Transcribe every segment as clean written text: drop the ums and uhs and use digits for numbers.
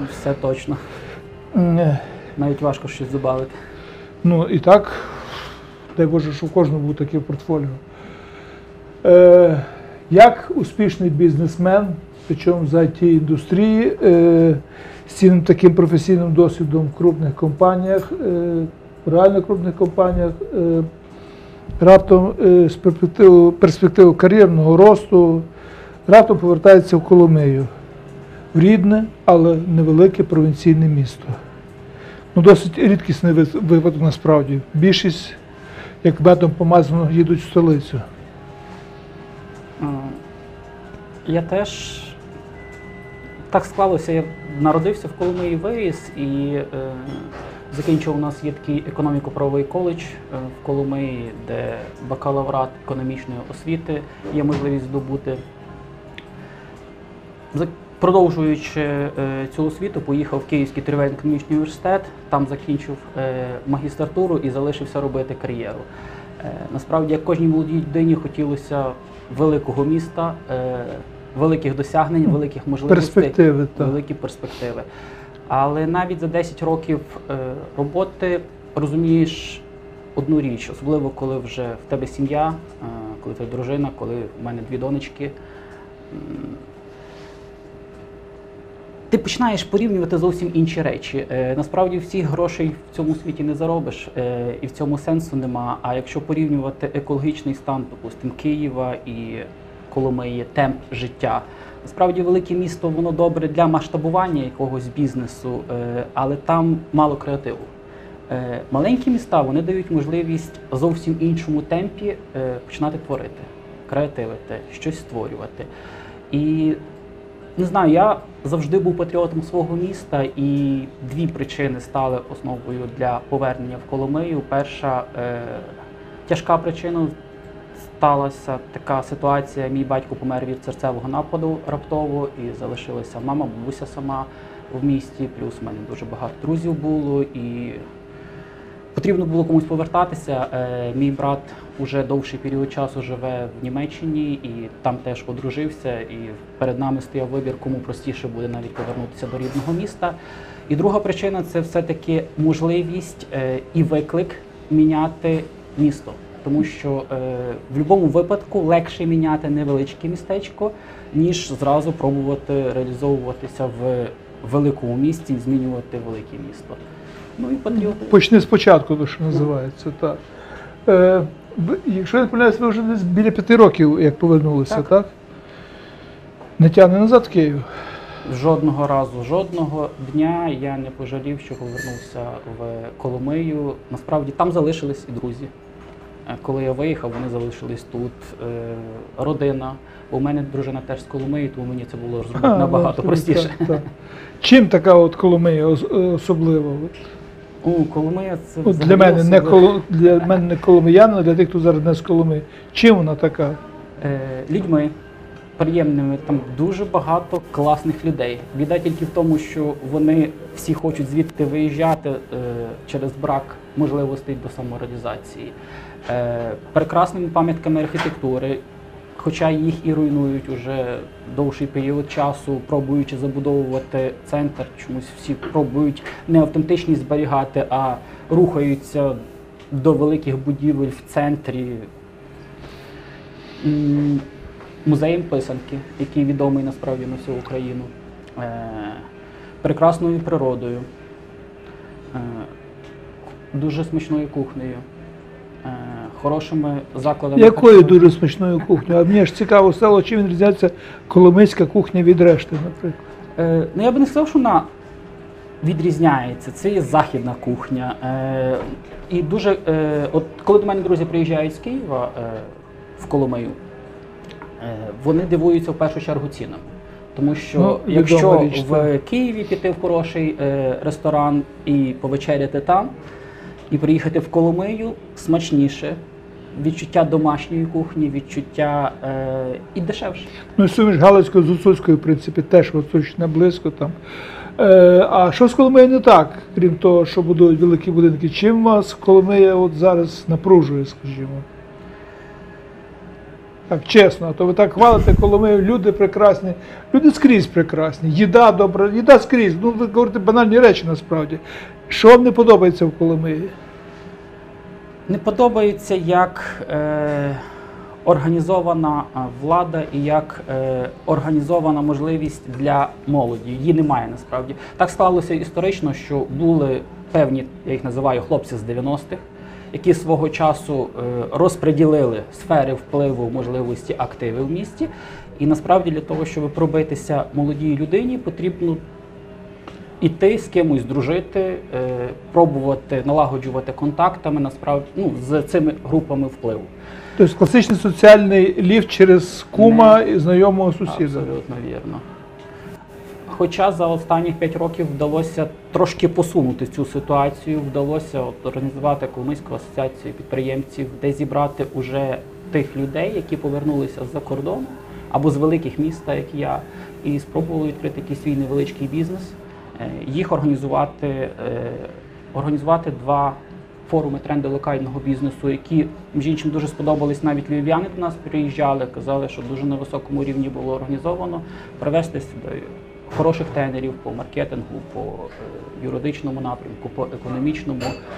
Все точно. Е, Навіть важко щось додати. Ну і так, дай Боже, що в кожному був таке портфоліо. Як успішний бізнесмен, причому з IT-індустрії, з цим таким професійним досвідом в крупних компаніях, реально крупних компаніях, раптом з перспективи кар'єрного росту, раптом повертається в Коломию, в рідне, але невелике провінційне місто. Ну, досить рідкісний випадок насправді. Більшість, як медом помазано, їдуть в столицю. Я теж, так склалося, я народився в Коломиї, виріс і закінчив, у нас є такий економіко-правовий коледж в Коломиї, де бакалаврат економічної освіти є можливість здобути. Продовжуючи цю освіту, поїхав в Київський торгівельний економічний університет, там закінчив магістратуру і залишився робити кар'єру. Насправді, як кожній молодій людині, хотілося великого міста, великих досягнень, великих можливостей, великі перспективи. Але навіть за 10 років роботи розумієш одну річ, особливо коли вже в тебе сім'я, коли ти дружина, коли в мене 2 донечки. Ти починаєш порівнювати зовсім інші речі. Насправді всіх грошей в цьому світі не заробиш, і в цьому сенсу нема. А якщо порівнювати екологічний стан, допустимо, Києва і Коломиї, темп життя, насправді велике місто, воно добре для масштабування якогось бізнесу, але там мало креативу. Маленькі міста, вони дають можливість в зовсім іншому темпі починати творити, креативити, щось створювати. І не знаю, я завжди був патріотом свого міста, і 2 причини стали основою для повернення в Коломию. Перша тяжка причина сталася така ситуація, мій батько помер від серцевого нападу раптово, і залишилася мама, бабуся сама в місті, плюс в мене дуже багато друзів було, і потрібно було комусь повертатися. Мій брат уже довший період часу живе в Німеччині і там теж одружився, і перед нами стояв вибір, кому простіше буде навіть повернутися до рідного міста. І друга причина – це все-таки можливість і виклик міняти місто. Тому що в будь-якому випадку легше міняти невеличке містечко, ніж зразу пробувати реалізовуватися в великому місті і змінювати велике місто. Ну і патріоти. Почни спочатку, то що називається, так. Якщо я не помиляюсь, ви вже десь біля 5 років, як повернулися, так? Не тягне назад в Київ? Жодного разу, жодного дня я не пожалів, що повернувся в Коломию. Насправді там залишились і друзі. Коли я виїхав, вони залишились тут. Родина. У мене дружина теж з Коломиї, тому мені це було зробити набагато простіше. Так. Чим така от Коломия особлива? Коломия це для мене не коломиянин, а для тих, хто зараз не з Коломиї. Чим вона така? Людьми приємними, там дуже багато класних людей. Біда тільки в тому, що вони всі хочуть звідти виїжджати через брак можливостей до самореалізації. Прекрасними пам'ятками архітектури, хоча їх і руйнують уже довший період часу, пробуючи забудовувати центр, чомусь всі пробують не автентичність зберігати, а рухаються до великих будівель в центрі. Музеєм писанки, який відомий насправді на всю Україну, прекрасною природою, дуже смачною кухнею, хорошими закладами. Якою дуже смачною кухнею? А мені ж цікаво стало, чим відрізняється коломийська кухня від решти, наприклад. Ну, я би не сказав, що вона відрізняється. Це є західна кухня. І дуже, от коли до мене друзі приїжджають з Києва в Коломию, вони дивуються в першу чергу цінам. Тому що якщо в Києві піти в хороший ресторан і повечеряти там, і приїхати в Коломию, смачніше, відчуття домашньої кухні, відчуття і дешевше. Ну, суміш Галицькою з Гуцульською, в принципі, теж точно близько там. А що з Коломиєю не так, крім того, що будують великі будинки? Чим вас Коломия от зараз напружує, скажімо? Так, чесно, а то ви так хвалите, коли ми люди прекрасні, люди скрізь прекрасні, їда добра, їда скрізь. Ну, ви говорите банальні речі насправді. Що вам не подобається в Коломиї? Не подобається, як організована влада і як організована можливість для молоді. Її немає насправді. Так склалося історично, що були певні, я їх називаю, хлопці з 90-х, які свого часу розподілили сфери впливу, можливості, активи в місті. І насправді для того, щоб пробитися молодій людині, потрібно іти з кимось дружити, пробувати налагоджувати контактами насправді, ну, з цими групами впливу. Тобто класичний соціальний ліфт через кума і знайомого сусіда. Абсолютно вірно. Хоча за останні 5 років вдалося трошки посунути цю ситуацію, вдалося організувати Коломийську асоціацію підприємців, де зібрати уже тих людей, які повернулися з-за кордону або з великих міст, як і я, і спробували відкрити якийсь свій невеличкий бізнес, їх організувати 2 форуми тренди локального бізнесу, які, між іншим, дуже сподобались, навіть львів'яни до нас приїжджали, казали, що дуже на високому рівні було організовано, привезти сюди хороших тренерів по маркетингу, по юридичному напрямку, по економічному.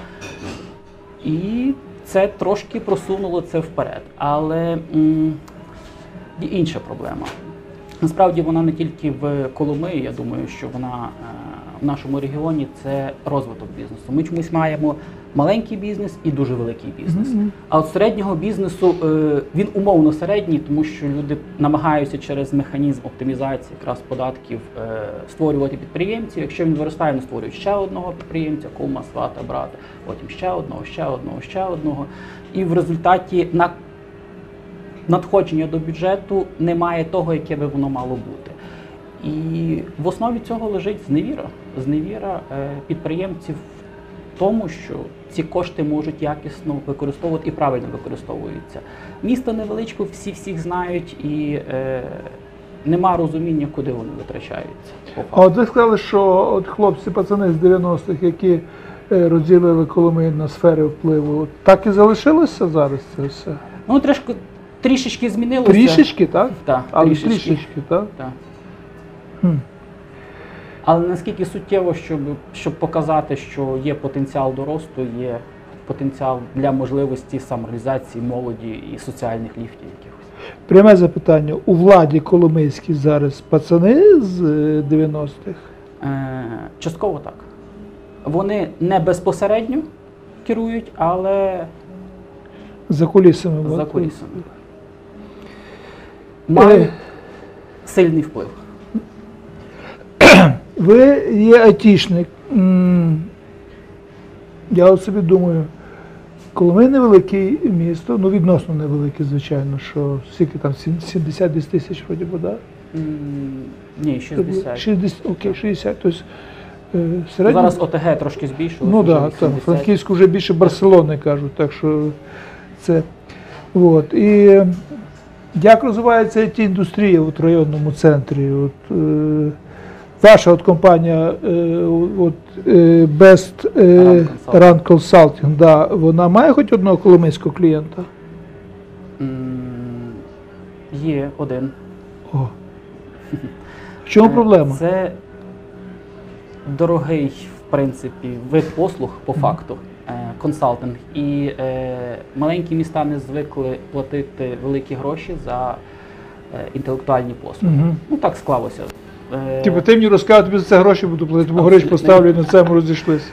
І це трошки просунуло це вперед. Але є інша проблема. Насправді вона не тільки в Коломиї, я думаю, що вона в нашому регіоні – це розвиток бізнесу. Ми чомусь маємо маленький бізнес і дуже великий бізнес. А от середнього бізнесу, він умовно середній, тому що люди намагаються через механізм оптимізації якраз податків створювати підприємців. Якщо він виростає, він створює ще одного підприємця, кума, свата, брата, потім ще одного, ще одного, ще одного. І в результаті надходження до бюджету немає того, яке би воно мало бути. І в основі цього лежить зневіра підприємців в тому, що ці кошти можуть якісно використовувати і правильно використовуються. Місто невеличке, всі всіх знають, і нема розуміння, куди вони витрачаються. А от ви сказали, що от хлопці-пацани з 90-х, які розділили Коломию на сфери впливу, так і залишилося зараз це все? Ну, трішечки змінилося. Трішечки, так? Так, але трішечки. трішечки, так? Так. Хм. Але наскільки суттєво, щоб показати, що є потенціал до росту, є потенціал для можливості самореалізації молоді і соціальних ліфтів якихось. Пряме запитання. У владі коломийській зараз пацани з 90-х? Частково так. Вони не безпосередньо керують, але За кулісами. за кулісами. Мають сильний вплив. Ви є айтішник. Я от собі думаю, Коломия невелике місто, ну відносно невелике, звичайно, що скільки там, 70 тисяч, вроді би, так? Ні, 60. 60, окей, 60. Тобто, середньо... Зараз ОТГ трошки збільшилося. Ну так, да, Франківську вже більше Барселони кажуть, так що це. От. І як розвивається IT-індустрія в районному центрі? От, ваша от компанія Best Run Consulting, да, вона має хоч одного коломийського клієнта? Є один. О. В чому проблема? Це дорогий, в принципі, вид послуг по факту, консалтинг. І маленькі міста не звикли платити великі гроші за інтелектуальні послуги. Ну так склалося. Типу, ти мені розказав, тобі за це гроші буду платити, бо гроші поставлю і на цьому розійшлися.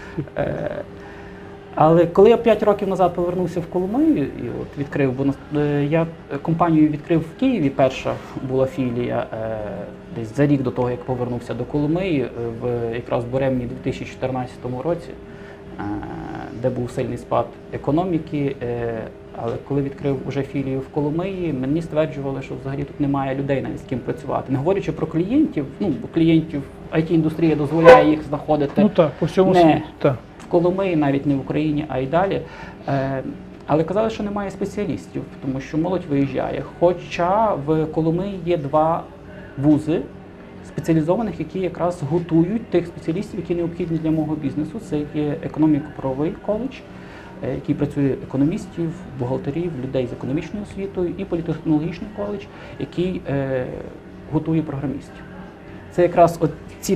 Але коли я 5 років назад повернувся в Коломию і от відкрив, бо я компанію відкрив в Києві, перша була філія десь за рік до того, як повернувся до Коломиї, якраз в буремні 2014 році, де був сильний спад економіки. Але коли відкрив уже філію в Коломиї, мені стверджували, що взагалі тут немає людей навіть з ким працювати. Не говорячи про клієнтів, ну, бо клієнтів IT-індустрія дозволяє їх знаходити. Ну так, по всьому світі. Так. В Коломиї, навіть не в Україні, а й далі. Але казали, що немає спеціалістів, тому що молодь виїжджає. Хоча в Коломиї є 2 вузи спеціалізованих, які якраз готують тих спеціалістів, які необхідні для мого бізнесу. Це є економіко-правовий коледж який працює економістів, бухгалтерів, людей з економічною освітою, і політехнологічний коледж, який готує програмістів. Це якраз от ці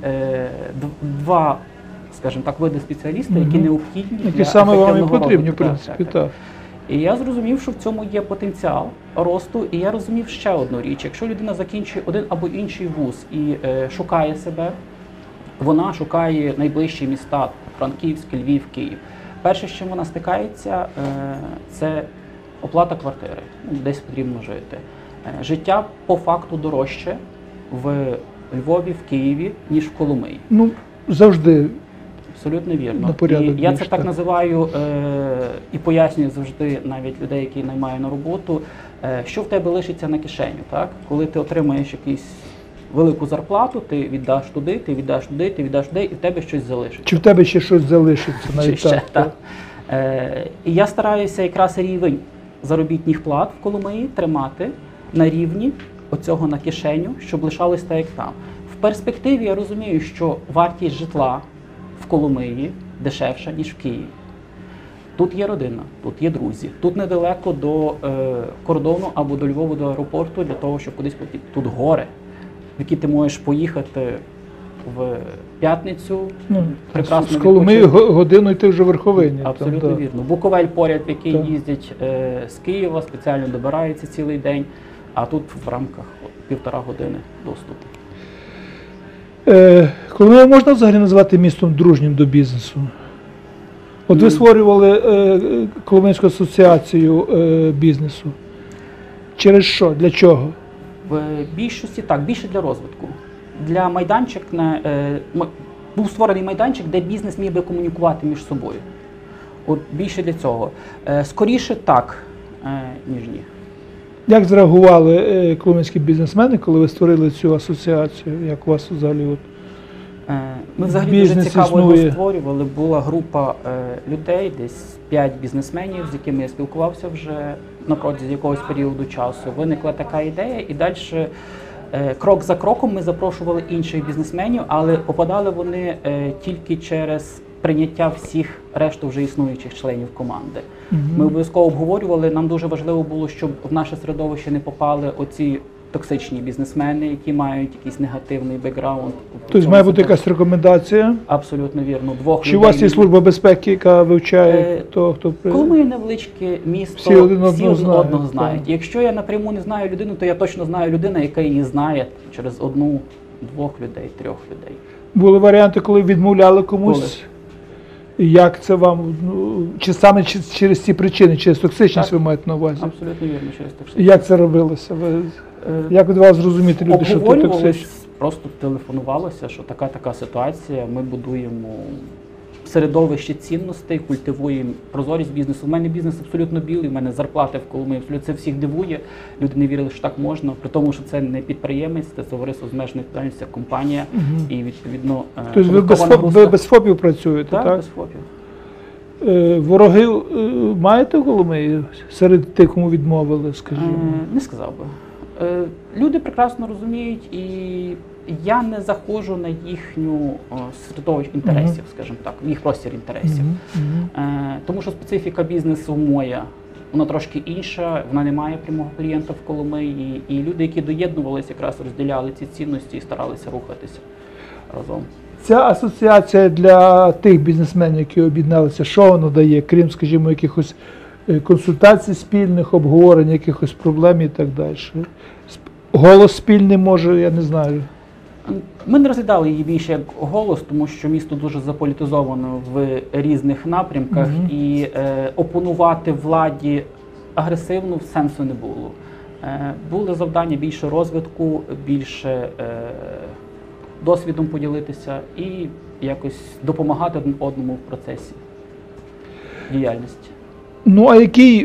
два, скажімо так, види спеціалістів, які необхідні які для саме вам і ефективного потрібні, в розвитку. принципі, так. І я зрозумів, що в цьому є потенціал росту, і я розумів ще одну річ. Якщо людина закінчує один або інший вуз і шукає себе, вона шукає найближчі міста – Франківськ, Львів, Київ. Перше, з чим вона стикається, це оплата квартири, десь потрібно жити. Життя по факту дорожче в Львові, в Києві, ніж в Коломиї. Ну, завжди. Абсолютно вірно. На порядок І я більш, це так так. називаю і пояснюю завжди навіть людей, які наймаю на роботу, що в тебе лишиться на кишеню. Так? Коли ти отримаєш якусь велику зарплату, ти віддаш туди, ти віддаш туди, ти віддаш туди, і в тебе щось залишиться. Чи в тебе ще щось залишиться? Чи Навіть ще, так. так. І я стараюся якраз рівень заробітних плат в Коломиї тримати на рівні оцього на кишеню, щоб лишалось так, як там. В перспективі я розумію, що вартість житла в Коломиї дешевша, ніж в Києві. Тут є родина, тут є друзі, тут недалеко до кордону або до Львова, до аеропорту для того, щоб кудись полетіти. Тут гори, в які ти можеш поїхати в п'ятницю, Ну, прекрасно з Коломиї відпочити. годину йти вже в Верховині. Абсолютно там, да. вірно. Буковель поряд, в який Так. їздять з Києва, спеціально добираються цілий день, а тут в рамках 1,5 години доступу. Коломию можна взагалі назвати містом дружнім до бізнесу? От ви створювали Коломийську асоціацію бізнесу. Через що? Для чого? В більшості так, більше для розвитку. Для майданчик був створений майданчик, де бізнес міг би комунікувати між собою. От більше для цього. Скоріше так, ніж ні. Як зреагували коломийські бізнесмени, коли ви створили цю асоціацію? Як у вас взагалі от? Ми взагалі Бізнес дуже цікаво його існує. створювали. Була група людей, десь 5 бізнесменів, з якими я спілкувався вже на протязі якогось періоду часу. Виникла така ідея, і далі крок за кроком ми запрошували інших бізнесменів, але попадали вони тільки через прийняття всіх решту вже існуючих членів команди. Ми обов'язково обговорювали, нам дуже важливо було, щоб в наше середовище не попали оці токсичні бізнесмени, які мають якийсь негативний бекграунд. Тобто має бути якась рекомендація? Абсолютно вірно. Двох Чи у вас є служба безпеки, яка вивчає того, хто Коли ми невеличке місто, Всі один одного знають, знають. так. Якщо я напряму не знаю людину, то я точно знаю людину, яка її знає через 1, 2 людей, 3 людей. були варіанти, коли відмовляли комусь? Як це вам? Ну, чи саме через ці причини, через токсичність Так. ви маєте на увазі? Абсолютно вірно, через те, що Як це робилося? Як від вас зрозуміти люди, що ти токсичні? обговорювалось, просто телефонувалося, що така ситуація, ми будуємо середовище цінностей, культивуємо прозорість бізнесу. У мене бізнес абсолютно білий, у мене зарплати в Коломиї, абсолютно це всіх дивує. Люди не вірили, що так можна, при тому, що це не підприємець, це товариство з обмеженою відповідальністю, це компанія і відповідно Тобто ви без ФОПів працюєте, так? без ФОПів. Вороги маєте в Коломиї серед тих, кому відмовили, скажімо? Не сказав би. Люди прекрасно розуміють, і я не заходжу на їхню середовище інтересів, скажімо так, в їх простір інтересів. Тому що специфіка бізнесу моя, вона трошки інша, вона не має прямого клієнта в Коломиї, і люди, які доєднувалися, якраз розділяли ці цінності і старалися рухатися разом. Ця асоціація для тих бізнесменів, які об'єдналися, що воно дає, крім, скажімо, якихось консультацій спільних, обговорень, якихось проблем і так далі? Голос спільний може, я не знаю. Ми не розглядали її більше як голос, тому що місто дуже заполітизовано в різних напрямках, і опонувати владі агресивно сенсу не було. Були завдання більше розвитку, більше досвідом поділитися і якось допомагати один одному в процесі діяльності. Ну, а які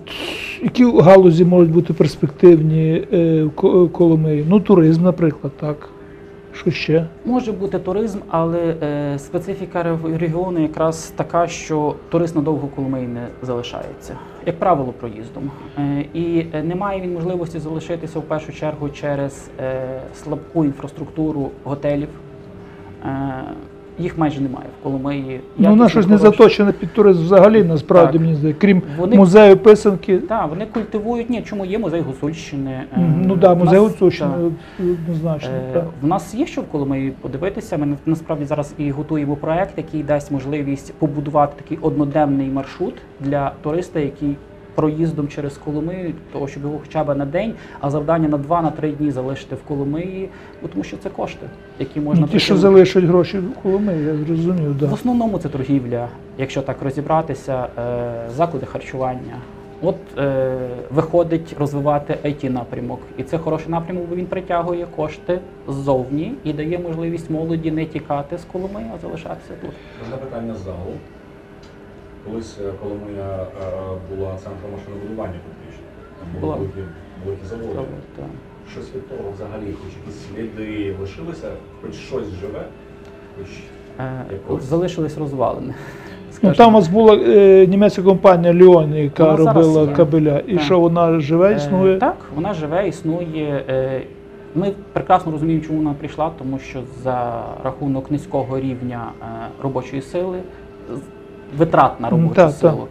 галузі можуть бути перспективні в Коломиї? Ну, туризм, наприклад, так. Що ще? Може бути туризм, але специфіка регіону якраз така, що турист надовго в Коломиї не залишається, як правило, проїздом. І немає він можливості залишитися в першу чергу через слабку інфраструктуру готелів. Їх майже немає в Коломиї. Ну, вона щось не хороші. заточена під туризм взагалі, насправді, Так. мені здається, крім Вони- музею писанки. Так, вони культивують. Ні, чому є музей Гуцульщини? Ну так, в музей нас- Гуцульщини так. однозначно. так. В нас є що в Коломиї подивитися. Ми насправді зараз і готуємо проект, який дасть можливість побудувати такий одноденний маршрут для туриста, який проїздом через Коломию, того, щоб його хоча б на день, а завдання на 2-3 дні залишити в Коломиї, бо тому що це кошти, які можна Ну, ті, що притягнути. залишать гроші в Коломиї, я зрозумів, В так. основному це торгівля, якщо так розібратися, заклади харчування. От виходить розвивати IT-напрямок. І це хороший напрямок, бо він притягує кошти ззовні і дає можливість молоді не тікати з Коломиї, а залишатися тут. Можна питання з залу. Колись Коломия була центром машинобудування фактично. Там Була. були великі заводи. Так. Щось від того взагалі, хоч якісь сліди лишилися, хоч щось живе, хоч От залишились розвалини. Ну, скажімо. там у вас була німецька компанія Ліон, яка Вона зараз робила є. кабеля. І Так. що вона живе, існує? Так, вона живе, існує. Ми прекрасно розуміємо, чому вона прийшла, тому що за рахунок низького рівня робочої сили, витрат на робочу Так, силу.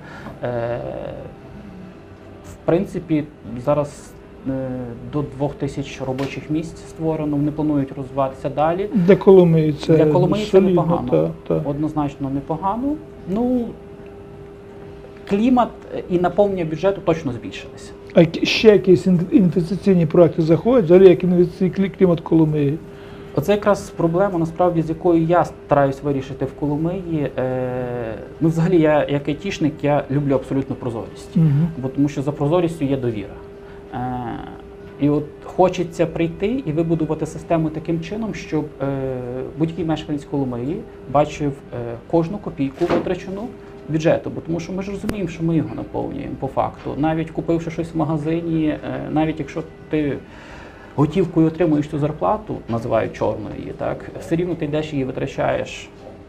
В принципі, зараз до 2000 робочих місць створено, вони планують розвиватися далі. Для Коломиї це Для Коломиї це солідно, непогано. так. Однозначно непогано. Ну, клімат і наповнення бюджету точно збільшилися. А ще якісь інвестиційні проекти заходять, взагалі як інвестиційний клімат Коломиї? Оце якраз проблема, насправді, з якою я стараюсь вирішити в Коломиї. Ну, взагалі, я як айтішник, я люблю абсолютну прозорість, бо тому що за прозорістю є довіра. І от хочеться прийти і вибудувати систему таким чином, щоб будь-який мешканець Коломиї бачив кожну копійку витрачену бюджету, бо тому що ми ж розуміємо, що ми його наповнюємо по факту. Навіть купивши щось в магазині, навіть якщо ти готівкою отримуєш цю зарплату, називають чорною її, так, все рівно ти йдеш її витрачаєш,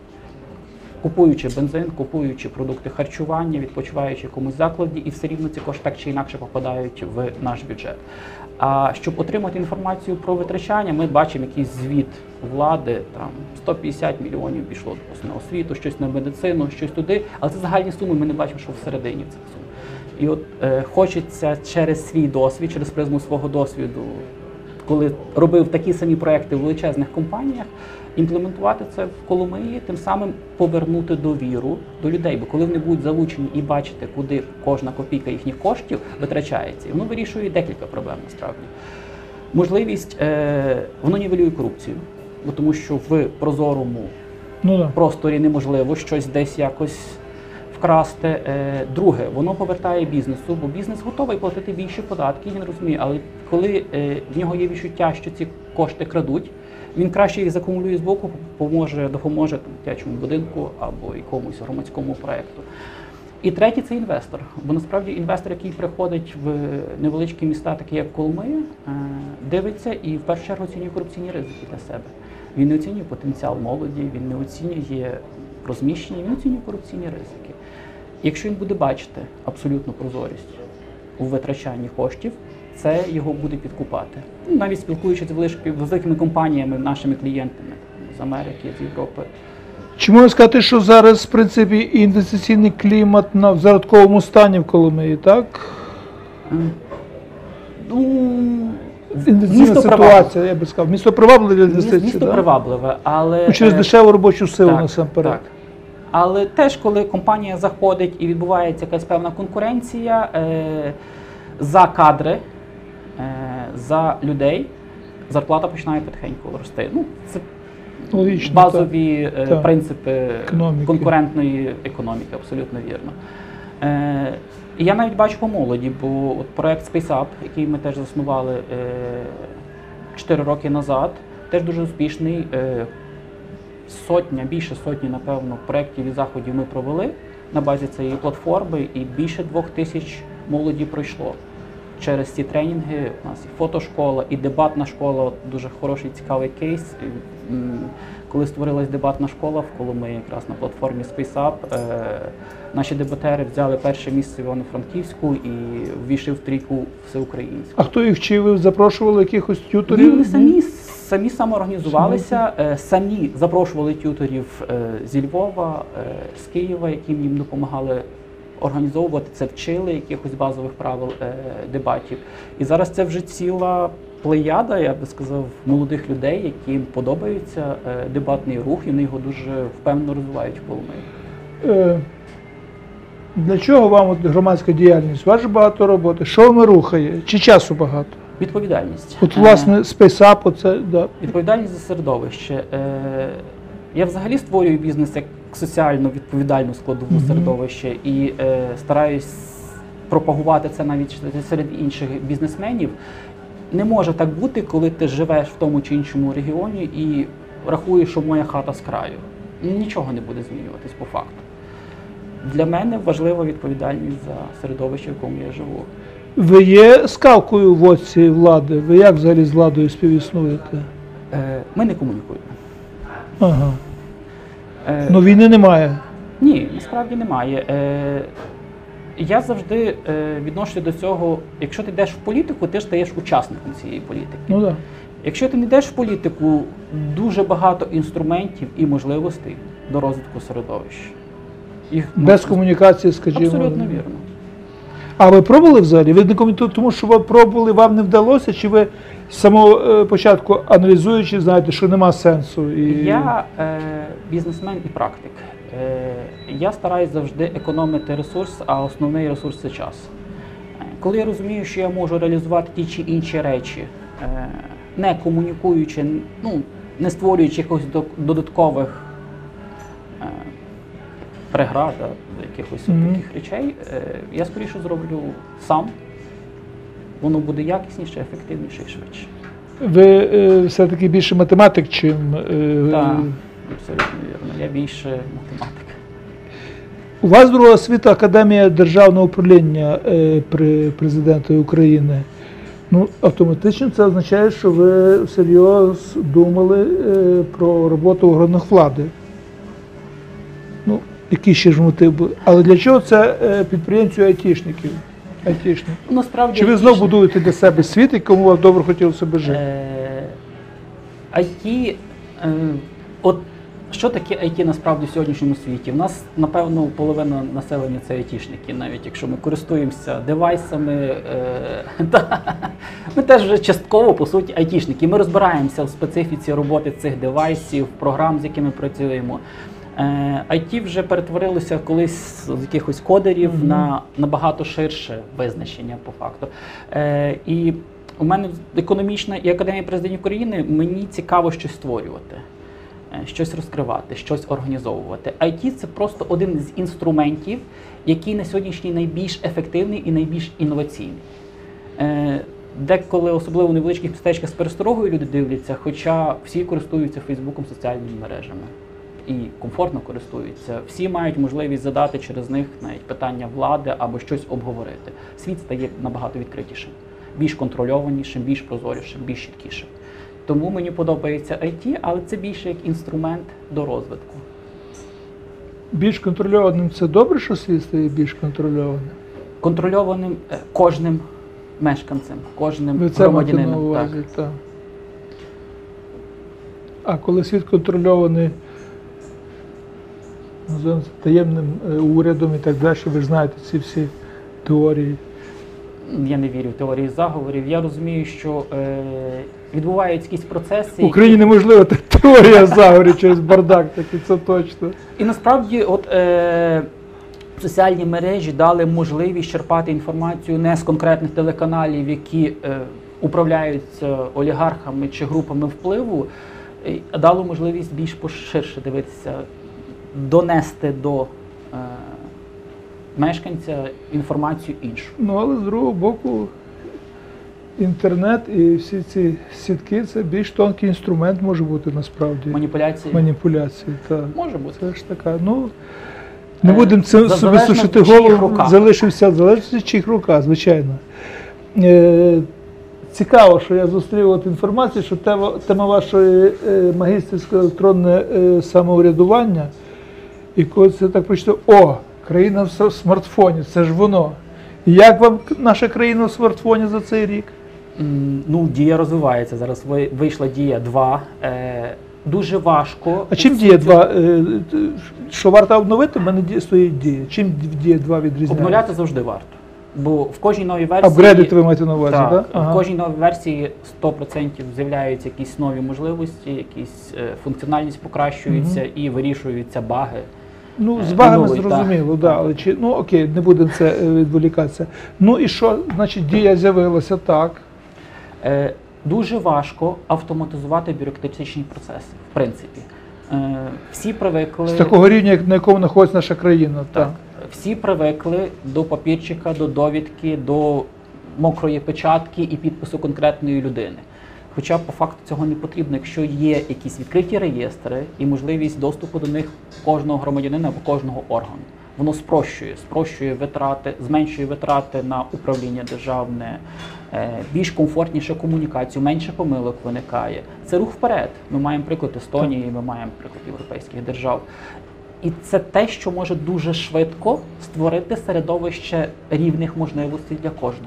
купуючи бензин, купуючи продукти харчування, відпочиваючи в якомусь закладі, і все рівно ці кошти так чи інакше попадають в наш бюджет. А щоб отримати інформацію про витрачання, ми бачимо якийсь звіт влади, там 150 мільйонів пішло допустимо, на освіту, щось на медицину, щось туди, але це загальні суми, ми не бачимо, що всередині цих сум. І от хочеться через свій досвід, через призму свого досвіду, коли робив такі самі проекти в величезних компаніях, імплементувати це в Коломиї, тим самим повернути довіру до людей. Бо коли вони будуть залучені і бачити, куди кожна копійка їхніх коштів витрачається, і воно вирішує декілька проблем насправді. Можливість, воно нівелює корупцію, бо тому що в прозорому Ну, да. просторі неможливо щось десь якось вкрасти. Друге, воно повертає бізнесу, бо бізнес готовий платити більші податки, він розуміє, але коли в нього є відчуття, що ці кошти крадуть, він краще їх закумулює з боку, допоможе там, дитячому будинку або якомусь громадському проєкту. І третє – це інвестор. Бо насправді інвестор, який приходить в невеличкі міста, такі як Коломия, дивиться і в першу чергу оцінює корупційні ризики для себе. Він не оцінює потенціал молоді, він не оцінює розміщення, він оцінює корупційні ризики. Якщо він буде бачити абсолютну прозорість у витрачанні коштів, це його буде підкупати. Навіть спілкуючись з великими компаніями, нашими клієнтами з Америки, з Європи. Чи можна сказати, що зараз, в принципі, інвестиційний клімат в зародковому стані в Коломиї, так? Ну, Інвестиційна місто ситуація, я би сказав. Місто привабливе для інвестицій, Місто так? привабливе, але... Ну, через дешеву робочу силу так, насамперед. так. Але теж, коли компанія заходить і відбувається якась певна конкуренція за кадри, за людей, зарплата починає потихеньку рости. Ну, це Логічно, базові так. принципи Економіки. Конкурентної економіки, абсолютно вірно. І я навіть бачу по молоді, бо от проект Space Up, який ми теж заснували 4 роки назад, теж дуже успішний. Більше сотні, напевно, проєктів і заходів ми провели на базі цієї платформи, і більше 2000 молоді пройшло. Через ці тренінги у нас і фотошкола, і дебатна школа, дуже хороший, цікавий кейс. Коли створилась дебатна школа в Коломиї, якраз на платформі Space Up, наші дебатери взяли перше місце в Івано-Франківську і ввійшли в трійку всеукраїнську. А хто їх вчив? Ви запрошували якихось тюторів? Вони самі самі самоорганізувалися, самі запрошували тюторів зі Львова, з Києва, які їм допомагали організовувати це, вчили якихось базових правил дебатів. І зараз це вже ціла плеяда, я би сказав, молодих людей, яким подобається дебатний рух, і вони його дуже впевнено розвивають в Коломиї. Для чого вам от громадська діяльність? У вас же багато роботи. Що вами рухає? Чи часу багато? Відповідальність. От, власне, SpaceUp, оце, да. Відповідальність за середовище. Я взагалі створюю бізнес як соціально відповідальну складову середовище і стараюсь пропагувати це навіть серед інших бізнесменів. Не може так бути, коли ти живеш в тому чи іншому регіоні і рахуєш, що моя хата з краю. Нічого не буде змінюватись по факту. Для мене важлива відповідальність за середовище, в якому я живу. Ви є скалкою в оці влади? Ви як взагалі з владою співіснуєте? Ми не комунікуємо. Ага. Ну війни немає. Ні, насправді немає. Я завжди відношуся до цього, якщо ти йдеш в політику, ти ж стаєш учасником цієї політики. Ну так. Да. Якщо ти не йдеш в політику, дуже багато інструментів і можливостей до розвитку середовища. Без комунікації, скажімо. Абсолютно вірно. А ви пробували взагалі? Ви не коментуєте, тому що ви пробували, вам не вдалося, чи ви з самого початку аналізуючи, знаєте, що нема сенсу? Я бізнесмен і практик. Я стараюсь завжди економити ресурс, а основний ресурс – це час. Коли я розумію, що я можу реалізувати ті чи інші речі, не комунікуючи, не створюючи якихось додаткових преград, якихось таких речей, я скоріше зроблю сам. Воно буде якісніше, ефективніше і швидше. Ви все-таки більше математик, чим... Так, абсолютно вірно. Я більше математик. У вас друга освіта Академія державного управління при президенті України. Ну, автоматично це означає, що ви всерйоз думали про роботу в органах влади. Ну, які ще ж мотив були. Але для чого це підприємцю айтішників? Насправді, чи ви знову будуєте для себе світ, якому вам добре хотілося б жити? IT, от що таке IT насправді в сьогоднішньому світі? У нас, напевно, половина населення це айтішники, навіть якщо ми користуємося девайсами, ми теж вже частково, по суті, айтішники. Ми розбираємося в специфіці роботи цих девайсів, програм, з якими працюємо. IT вже перетворилося колись з якихось кодерів на набагато ширше визначення по факту. І у мене економічна і Академія президентів України, мені цікаво щось створювати, щось розкривати, щось організовувати. IT – це просто один з інструментів, який на сьогоднішній найбільш ефективний і найбільш інноваційний. Деколи, особливо в невеличких містечках з пересторогою люди дивляться, хоча всі користуються Фейсбуком, соціальними мережами. І комфортно користуються. Всі мають можливість задати через них навіть питання влади або щось обговорити. Світ стає набагато відкритішим, більш контрольованішим, більш прозорішим, більш чіткішим. Тому мені подобається IT, але це більше як інструмент до розвитку. Більш контрольованим – це добре, що світ стає більш контрольованим? Контрольованим кожним мешканцем, кожним ви це маєте на громадянином. увазі, так. А коли світ контрольований таємним урядом і так далі, ви ж знаєте ці всі теорії. Я не вірю в теорії заговорів. Я розумію, що відбуваються якісь процеси. В Україні неможливо теорія заговорів через бардак, такий, це точно. І насправді от, соціальні мережі дали можливість черпати інформацію не з конкретних телеканалів, які управляються олігархами чи групами впливу, а дало можливість більш поширше дивитися, донести до мешканця інформацію іншу. Ну, але з другого боку, інтернет і всі ці сітки – це більш тонкий інструмент може бути насправді. Маніпуляції, так. Може бути. Це ж така, ну, не будемо собі сушити голову, залишився в чиїх руках, звичайно. Цікаво, що я зустрів от інформацію, що тема вашої магістерського електронне самоврядування, і коли це так прочитав, країна в смартфоні, це ж воно. І як вам наша країна в смартфоні за цей рік? Ну, Дія розвивається. Зараз вийшла Дія 2. Дуже важко. А чим Дія 2? Що варто обновити, в мене стоїть Дія. Чим Дія 2 відрізняється? Обновляти завжди варто. Бо в кожній новій версії... Апгрейдити ви маєте на увазі, так? так? Ага. В кожній новій версії 100% з'являються якісь нові можливості, якісь функціональність покращується і вирішуються баги. Ну, з багами новий, зрозуміло, да, але чи, ну окей, не будемо це відволікатися. Ну і що, значить, Дія з'явилася, так? Дуже важко автоматизувати бюрократичні процеси, в принципі. Всі привикли... З такого рівня, на якому знаходиться наша країна. Так. Всі привикли до папірчика, до довідки, до мокрої печатки і підпису конкретної людини. Хоча по факту цього не потрібно, якщо є якісь відкриті реєстри і можливість доступу до них кожного громадянина або кожного органу. Воно спрощує витрати, зменшує витрати на управління державне, більш комфортніше комунікацію, менше помилок виникає. Це рух вперед. Ми маємо приклад Естонії, ми маємо приклад європейських держав. І це те, що може дуже швидко створити середовище рівних можливостей для кожного.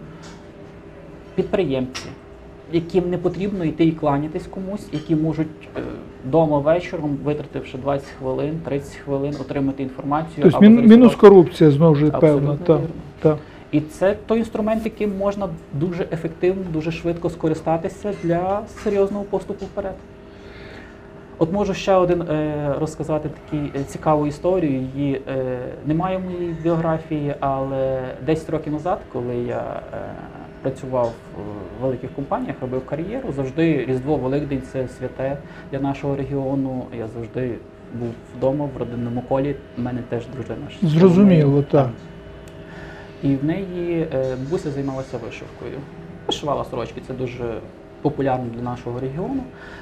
Підприємці, яким не потрібно йти і кланятись комусь, які можуть вдома вечором, витративши 20 хвилин, 30 хвилин, отримати інформацію. Тобто мінус корупція, знову ж певна. Так. І це той інструмент, яким можна дуже ефективно, дуже швидко скористатися для серйозного поступу вперед. От можу ще один розказати таку цікаву історію. Її немає в моїй біографії, але 10 років назад, коли я працював в великих компаніях, робив кар'єру, завжди Різдво, Великдень – це святе для нашого регіону. Я завжди був вдома, в родинному колі. У мене теж дружина. Зрозуміло, так. І в неї бабуся займалася вишивкою. Вишивала сорочки, це дуже популярно для нашого регіону.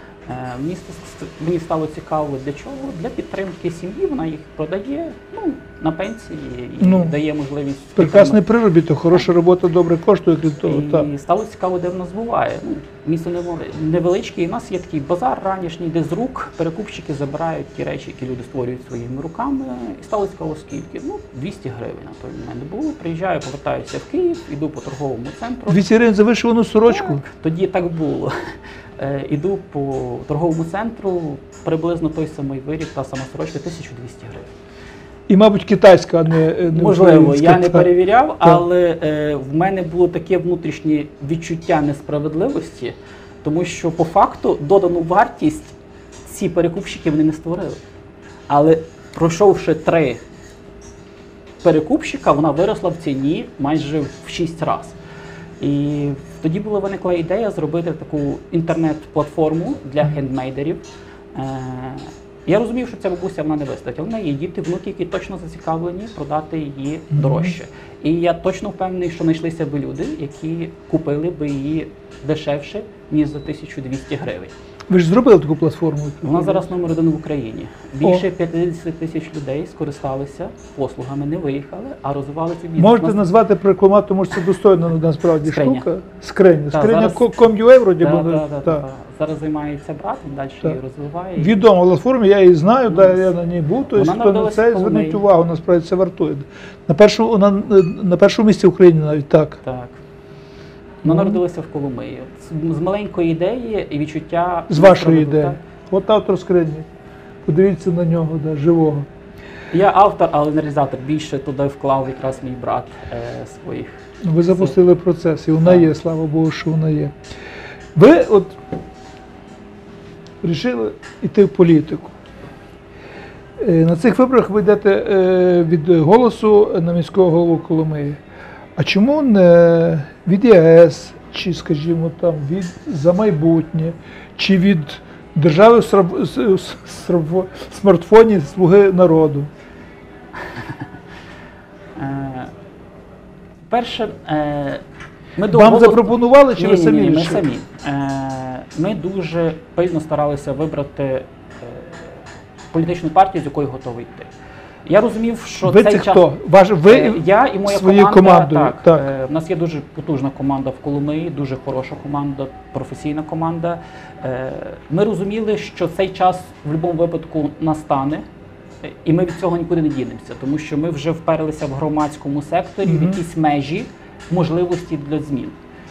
Мені стало цікаво, для чого? Для підтримки сім'ї, вона їх продає на пенсії і дає можливість... Прекрасний приробіток, хороша робота, добре коштує, крім того. І стало цікаво, де в нас буває. Місто невеличке, і в нас є такий базар ранішній, де з рук перекупщики забирають ті речі, які люди створюють своїми руками. І стало цікаво, скільки? 200 гривень на той момент було. Приїжджаю, повертаюся в Київ, іду по торговому центру. 200 гривень за вишивану сорочку? Так, тоді так було. Іду по торговому центру, приблизно той самий виріб, та сама сорочка, 1200 гривень. І, мабуть, китайська, а не можливо, українська. Я не перевіряв, але в мене було таке внутрішнє відчуття несправедливості, тому що по факту додану вартість ці перекупщики вони не створили. Але пройшовши 3 перекупщика, вона виросла в ціні майже в 6 разів. І тоді виникла ідея зробити таку інтернет-платформу для хендмейдерів. Я розумів, що ця бабуся вона не вистоїть, але в неї є діти, внуки, які точно зацікавлені продати її дорожче. І я точно впевнений, що знайшлися б люди, які купили б її дешевше, ніж за 1200 гривень. Ви ж зробили таку платформу? Вона зараз номер 1 в Україні. Більше 50 тисяч людей скористалися послугами, не виїхали, а розвивали цей бізнес. Можете назвати прорекламувати, тому що це достойна насправді штука. Скриня. Скриня .com.ua вроді буде. Зараз займається брат, він далі її розвиває. Відома платформа, я її знаю, я на ній був, тобто хто на це зверніть увагу, насправді це вартує. На першому місці в Україні навіть так. Так. Вона народилася в Коломиї. З маленької ідеї і відчуття... З вашої ідеї. От автор скрині. Подивіться на нього, живого. Я автор, але не реалізатор. Більше туди вклав якраз мій брат своїх. Ви запустили процес, і вона є, слава Богу, що вона є. Ви от вирішили йти в політику. На цих виборах ви йдете від «Голосу» на міського голову Коломиї. А чому не від ЄС, чи, скажімо, там, від «За майбутнє», чи від держави в смартфоні «Слуги народу»? Перше, вам запропонували, чи ви самі? Ні, ми самі. Ми дуже пильно старалися вибрати політичну партію, з якою готовий йти. Я розумів, що ви цей це час... хто? Ви я і моя своєю командою? Так. У нас є дуже потужна команда в Коломиї, дуже хороша команда, професійна команда. Ми розуміли, що цей час в будь-якому випадку настане, і ми від цього нікуди не дінемося, тому що ми вже вперлися в громадському секторі в якісь межі можливості для змін.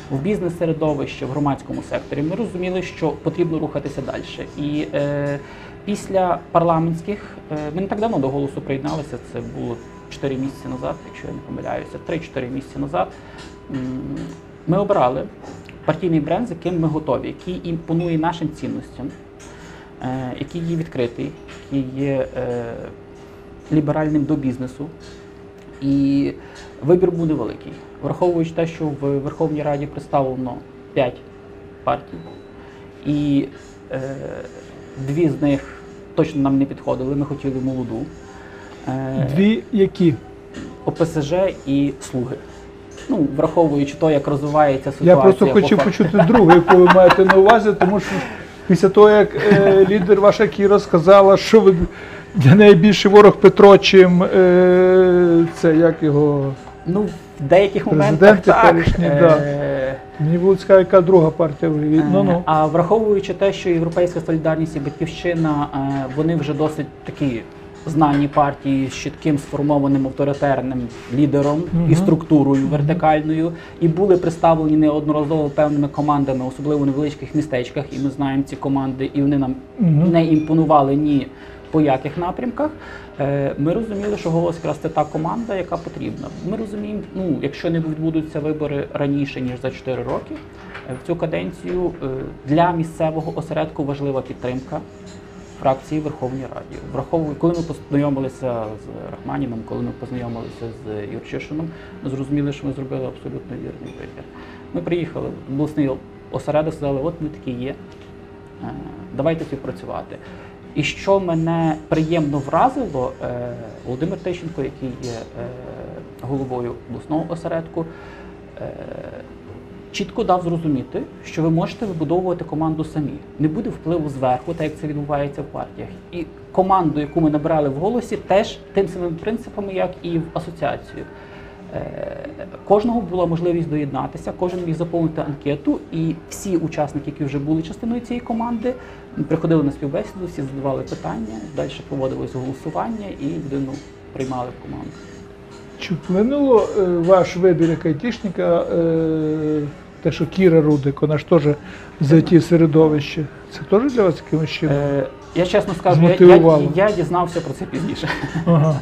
в бізнес-середовищі, в громадському секторі, ми розуміли, що потрібно рухатися далі. І після парламентських, ми не так давно до «Голосу» приєдналися, це було 4 місяці назад, якщо я не помиляюся, 3-4 місяці назад, ми обрали партійний бренд, з яким ми готові, який імпонує нашим цінностям, який є відкритий, який є ліберальним до бізнесу. І вибір був невеликий. Враховуючи те, що в Верховній Раді представлено 5 партій, і 2 з них точно нам не підходили, ми хотіли молоду. 2 які? ОПСЖ і «Слуги». Ну, враховуючи те, як розвивається ситуація. Я просто хочу по почути другу, яку ви маєте на увазі, тому що після того, як лідер ваша Кіра сказала, що ви для неї більший ворог Петро, чим це, як його, Ну, в деяких моментах президент так. теперішній, да. Мені було цікаво, яка друга партія виявить. Ну-ну. А враховуючи те, що Європейська солідарність і Батьківщина, вони вже досить такі знані партії з чітким сформованим авторитарним лідером і структурою вертикальною, і були представлені неодноразово певними командами, особливо в невеличких містечках, і ми знаємо ці команди, і вони нам не імпонували ні по яких напрямках. Ми розуміли, що «Голос» якраз це та команда, яка потрібна. Ми розуміємо, ну, якщо не відбудуться вибори раніше, ніж за 4 роки, в цю каденцію для місцевого осередку важлива підтримка фракції в Верховній Раді. Коли ми познайомилися з Рахманіном, коли ми познайомилися з Юрчишином, ми зрозуміли, що ми зробили абсолютно вірний вибір. Ми приїхали в обласний осередок, сказали, от ми такі є, давайте співпрацювати. І що мене приємно вразило, Володимир Тищенко, який є головою обласного осередку, чітко дав зрозуміти, що ви можете вибудовувати команду самі. Не буде впливу зверху, так як це відбувається в партіях. І команду, яку ми набирали в «Голосі», теж тим самим принципами, як і в асоціацію. Кожного була можливість доєднатися, кожен міг заповнити анкету, і всі учасники, які вже були частиною цієї команди, приходили на співбесіду, всі задавали питання, далі проводилось голосування і людину приймали в команду. Чи вплинуло ваш вибір як айтішника, те, що Кіра Рудик, вона ж теж з IT-середовище, це теж для вас якимось чином? Я чесно скажу, я дізнався про це пізніше. Ага.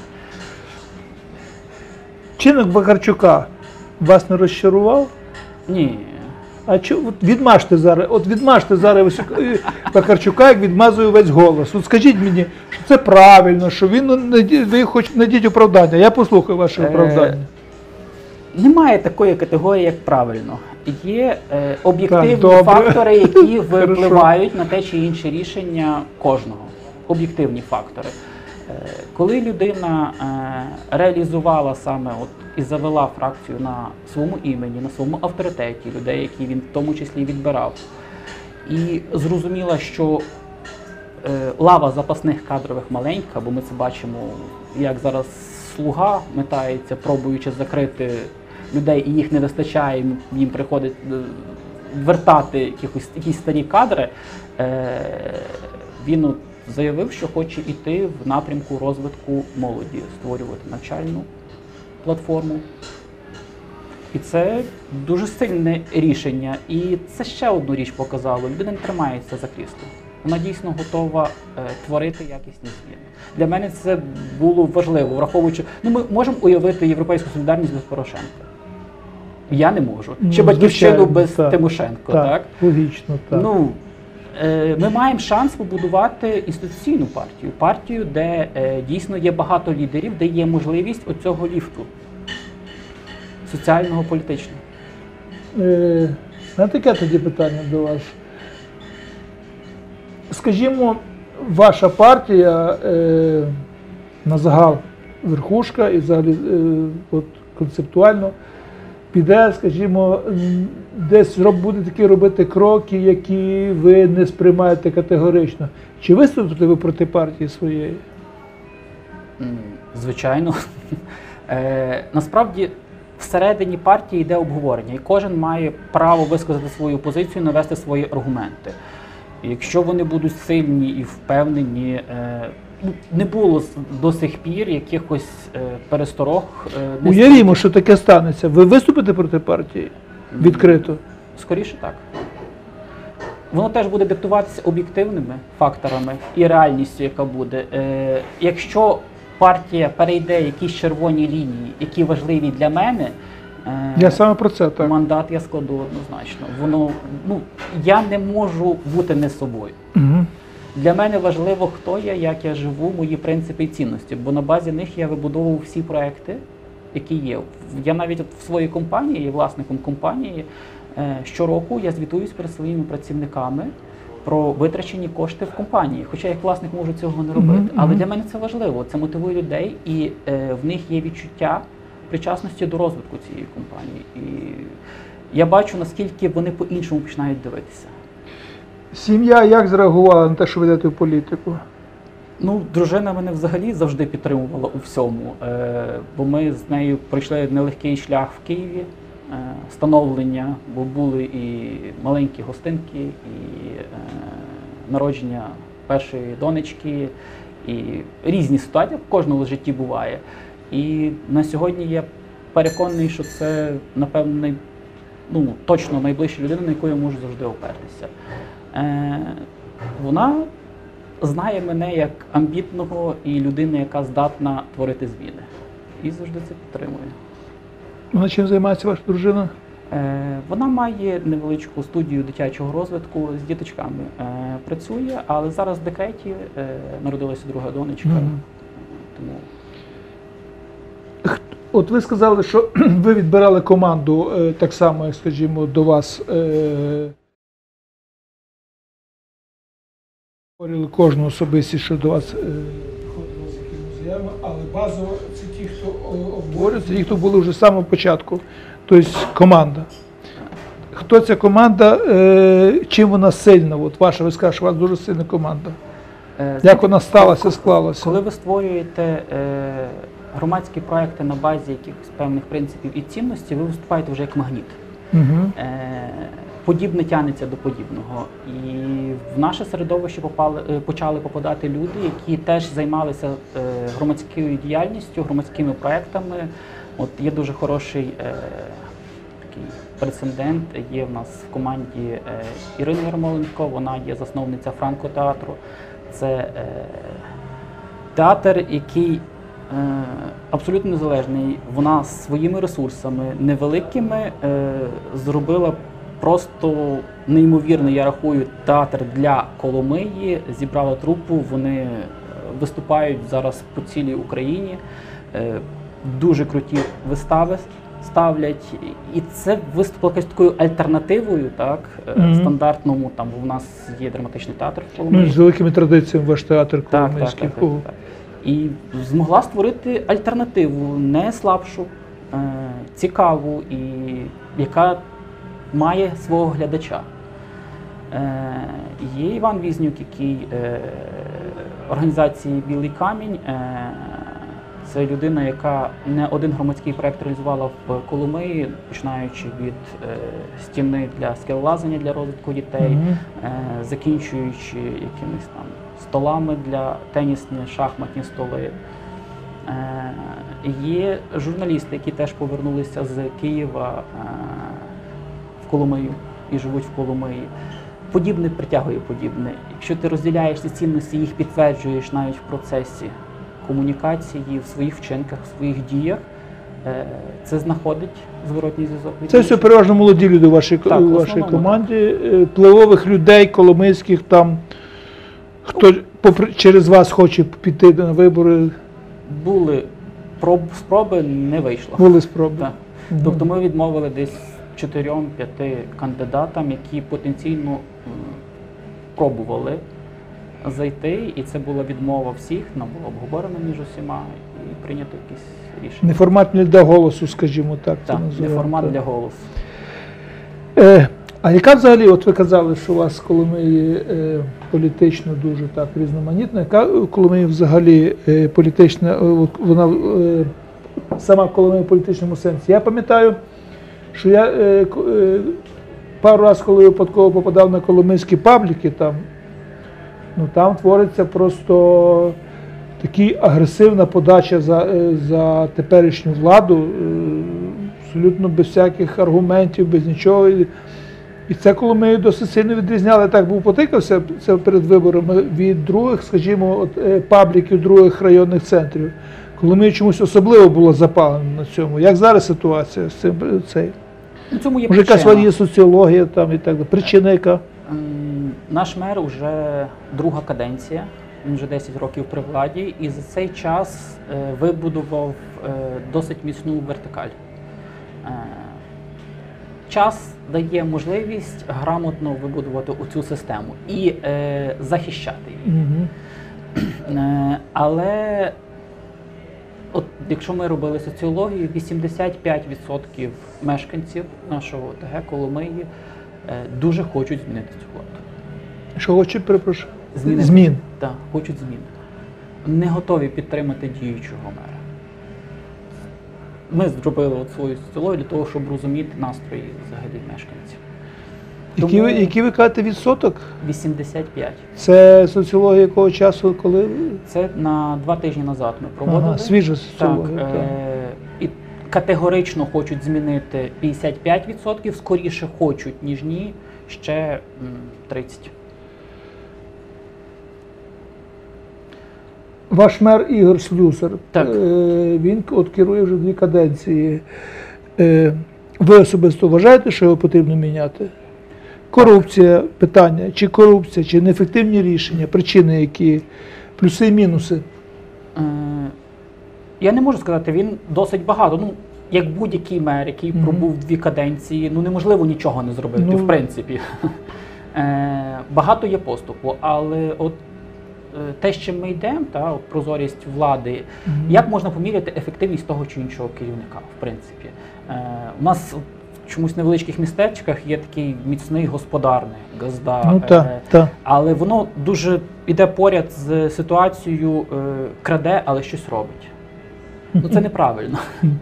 Чинок Вакарчука вас не розчарував? Ні. А відмажте зараз Вакарчука, як відмазує весь «Голос». От скажіть мені, що це правильно, що ви хоч знайдіть оправдання. Я послухаю ваше оправдання. Немає такої категорії, як правильно. Є об'єктивні фактори, які впливають на те чи інше рішення кожного. Об'єктивні фактори. Коли людина реалізувала саме і завела фракцію на своєму імені, на своєму авторитеті, людей, які він в тому числі відбирав, і зрозуміла, що лава запасних кадрових маленька, бо ми це бачимо, як зараз «Слуга» метається, пробуючи закрити людей, і їх не вистачає, їм приходить вертати якісь старі кадри, він заявив, що хоче йти в напрямку розвитку молоді, створювати навчальну платформу. І це дуже сильне рішення. І це ще одну річ показало. Людина не тримається за крісло. Вона дійсно готова творити якісні зміни. Для мене це було важливо, враховуючи, ми можемо уявити «Європейську солідарність» без Порошенка. Я не можу. Чи «Батьківщину» без Тимошенко, так? Логічно, так. Ми маємо шанс побудувати інституційну партію, де дійсно є багато лідерів, де є можливість оцього ліфту соціального, політичного. Таке тоді питання до вас. Скажімо, ваша партія на загал верхушка і взагалі концептуально піде, скажімо, десь буде такі робити кроки, які ви не сприймаєте категорично. Чи виступите ви проти партії своєї? Звичайно. Насправді, всередині партії йде обговорення, і кожен має право висказати свою позицію, навести свої аргументи. І якщо вони будуть сильні і впевнені, не було до сих пір якихось пересторог. Уявімо, що таке станеться. Ви виступите проти партії? Відкрито. Скоріше так. Воно теж буде диктуватися об'єктивними факторами і реальністю, яка буде. Якщо партія перейде якісь червоні лінії, які важливі для мене, Я саме про це, так. мандат я складу однозначно. Воно, я не можу бути не собою. Угу. Для мене важливо, хто я, як я живу, мої принципи і цінності, бо на базі них я вибудовував всі проекти, які є. Я навіть в своїй компанії, є власником компанії, щороку я звітуюсь перед своїми працівниками про витрачені кошти в компанії. Хоча як власник можу цього не робити. Але для мене це важливо, це мотивує людей, і в них є відчуття причасності до розвитку цієї компанії. І я бачу, наскільки вони по-іншому починають дивитися. Сім'я як зреагувала на те, що ви йдете в політику? Дружина мене взагалі завжди підтримувала у всьому, бо ми з нею пройшли нелегкий шлях в Києві, становлення, бо були і маленькі гостинки, і народження першої донечки, і різні ситуації, в кожному житті буває. І на сьогодні я переконаний, що це, напевно, точно найближча людина, на яку я можу завжди опертися. Вона знає мене як амбітного і людину, яка здатна творити зміни. І завжди це підтримує. Вона чим займається ваша дружина? Вона має невеличку студію дитячого розвитку з діточками. Працює, але зараз в декреті, народилася друга донечка. Тому... От ви сказали, що ви відбирали команду так само, як, скажімо, до вас. Говорили кожну особистість, що до вас приходили з якимись заявами, але базово це ті, хто обговорюється, ті, хто були вже з самого початку, тобто команда. Хто ця команда, чим вона сильна? От ваша, ви скажете, що у вас дуже сильна команда. Як вона сталася, склалася? Коли ви створюєте громадські проекти на базі якихось певних принципів і цінностей, ви виступаєте вже як магніт. Подібне тягнеться до подібного. І в наше середовище почали попадати люди, які теж займалися громадською діяльністю, громадськими проектами. От є дуже хороший такий прецедент. Є в нас в команді Ірина Ярмоленко, вона є засновниця Франко-театру. Це театр, який абсолютно незалежний. Вона своїми ресурсами невеликими зробила просто неймовірний, я рахую, театр для Коломиї, зібрала трупу, вони виступають зараз по цілій Україні, дуже круті вистави ставлять, і це виступило якось такою альтернативою, так, стандартному, там у нас є драматичний театр в Коломиї. З великими традиціями ваш театр Коломийський. Так. І змогла створити альтернативу, не слабшу, цікаву, і яка має свого глядача. Є Іван Візнюк, який організації «Білий камінь». Це людина, яка не один громадський проєкт реалізувала в Коломиї, починаючи від стіни для скелелазання для розвитку дітей, закінчуючи якимись там столами для тенісні, шахматні столи. Є журналісти, які теж повернулися з Києва в Коломию і живуть в Коломиї. Подібне притягує подібне. Якщо ти розділяєш ці цінності, їх підтверджуєш навіть в процесі комунікації, в своїх вчинках, в своїх діях, це знаходить зворотній зв'язок. Це все переважно молоді люди у вашій команді, впливових людей, коломийських, там, хто через вас хоче піти на вибори? Були спроби, не вийшло. Були спроби. Так. Тобто ми відмовили десь 4-5 кандидатам, які потенційно пробували зайти, і це була відмова всіх, нам було обговорено між усіма і прийнято якісь рішення. Не формат для голосу, скажімо так. Так, не формат для голосу. А яка взагалі, от ви казали, що у вас Коломиї політично дуже так різноманітна, яка Коломиї взагалі політична, вона сама Коломиї в політичному сенсі? Я пам'ятаю, що я пару разів, коли випадково попадав на коломийські пабліки, там твориться просто така агресивна подача за теперішню владу абсолютно без всяких аргументів, без нічого. І це Коломию досить сильно відрізняли. Так був потикався це перед виборами від других, скажімо, пабліків, других районних центрів. Коломия чомусь особливо було запалено на цьому. Як зараз ситуація з цим? У цьому є Може, якась причина. є соціологія там і так далі. Причина яка? Наш мер вже друга каденція, він вже 10 років при владі, і за цей час вибудував досить міцну вертикаль. Час дає можливість грамотно вибудувати оцю систему і захищати її. Але от якщо ми робили соціологію, 85% мешканців нашого ОТГ Коломиї дуже хочуть змінити цю владу. Що хочуть, перепрошую? Змін. Так, хочуть змін. Не готові підтримати діючого мера. Ми зробили от свою соціологію для того, щоб розуміти настрої взагалі мешканців. Які ви кажете відсоток? 85. Це соціологія якого часу, коли? Це на 2 тижні назад ми проводили. Ага, свіжа соціологія. Так, і категорично хочуть змінити 55%, скоріше хочуть, ніж ні, ще 30%. Ваш мер Ігор Слюсар, Так. Він от керує вже 2 каденції. Ви особисто вважаєте, що його потрібно міняти? Корупція, питання, чи корупція, чи неефективні рішення, причини які, плюси і мінуси? Я не можу сказати, він досить багато. Ну, як будь-який мер, який пробув 2 каденції, ну неможливо нічого не зробити, в принципі. Багато є поступу, але от те, з чим ми йдемо, от прозорість влади, як можна поміряти ефективність того чи іншого керівника, в принципі. У нас в чомусь невеличких містечках є такий міцний господарник, газда, але воно дуже йде поряд з ситуацією, краде, але щось робить. Ну це неправильно.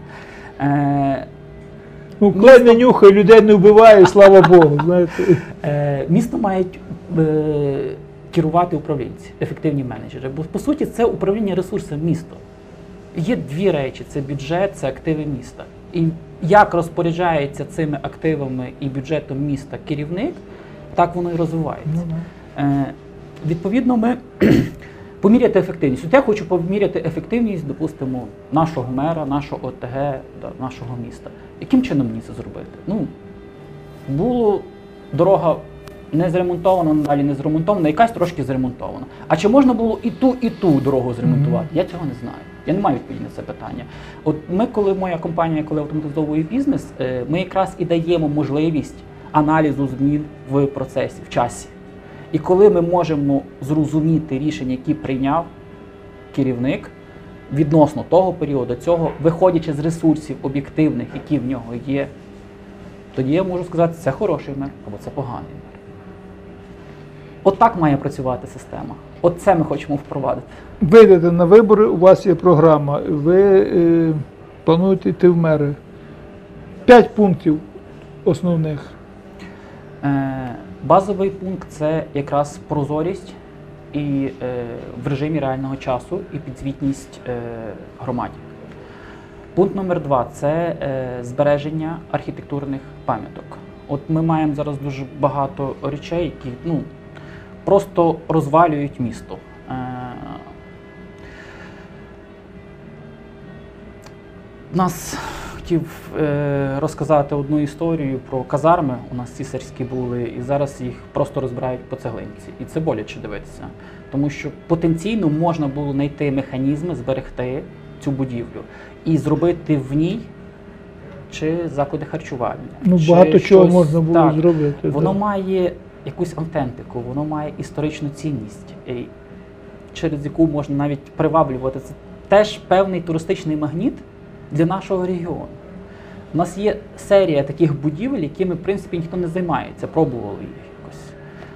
Клей не нюхає, людей не вбиває, слава Богу. Знаєте. Місто мають керувати управлінці, ефективні менеджери. Бо, по суті, це управління ресурсами міста. Є 2 речі – це бюджет, це активи міста. І як розпоряджається цими активами і бюджетом міста керівник, так воно і розвивається. Відповідно, ми поміряти ефективність. От я хочу поміряти ефективність, допустимо, нашого мера, нашого ОТГ, нашого міста. Яким чином мені це зробити? Ну, була дорога не зремонтована, далі не зремонтована, якась трошки зремонтована. А чи можна було і ту дорогу зремонтувати? Я цього не знаю. Я не маю відповіді на це питання. От ми, коли моя компанія, коли автоматизовує бізнес, ми якраз і даємо можливість аналізу змін в процесі, в часі. І коли ми можемо зрозуміти рішення, які прийняв керівник відносно того періоду, цього, виходячи з ресурсів об'єктивних, які в нього є, тоді я можу сказати, це хороший мер або це поганий мер. От так має працювати система. От це ми хочемо впровадити. Ви йдете на вибори, у вас є програма, ви плануєте йти в мери. 5 пунктів основних. Базовий пункт – це якраз прозорість і в режимі реального часу і підзвітність громаді. Пункт номер 2 – це збереження архітектурних пам'яток. От ми маємо зараз дуже багато речей, які просто розвалюють місто. Нас хотів розказати одну історію про казарми, у нас цісарські були, і зараз їх просто розбирають по цеглинці. І це боляче дивитися, тому що потенційно можна було знайти механізми, зберегти цю будівлю і зробити в ній чи заклади харчування. Багато чого можна було зробити. Воно має якусь автентику, воно має історичну цінність, через яку можна навіть приваблювати. Це теж певний туристичний магніт для нашого регіону. У нас є серія таких будівель, якими, в принципі, ніхто не займається, пробували їх якось,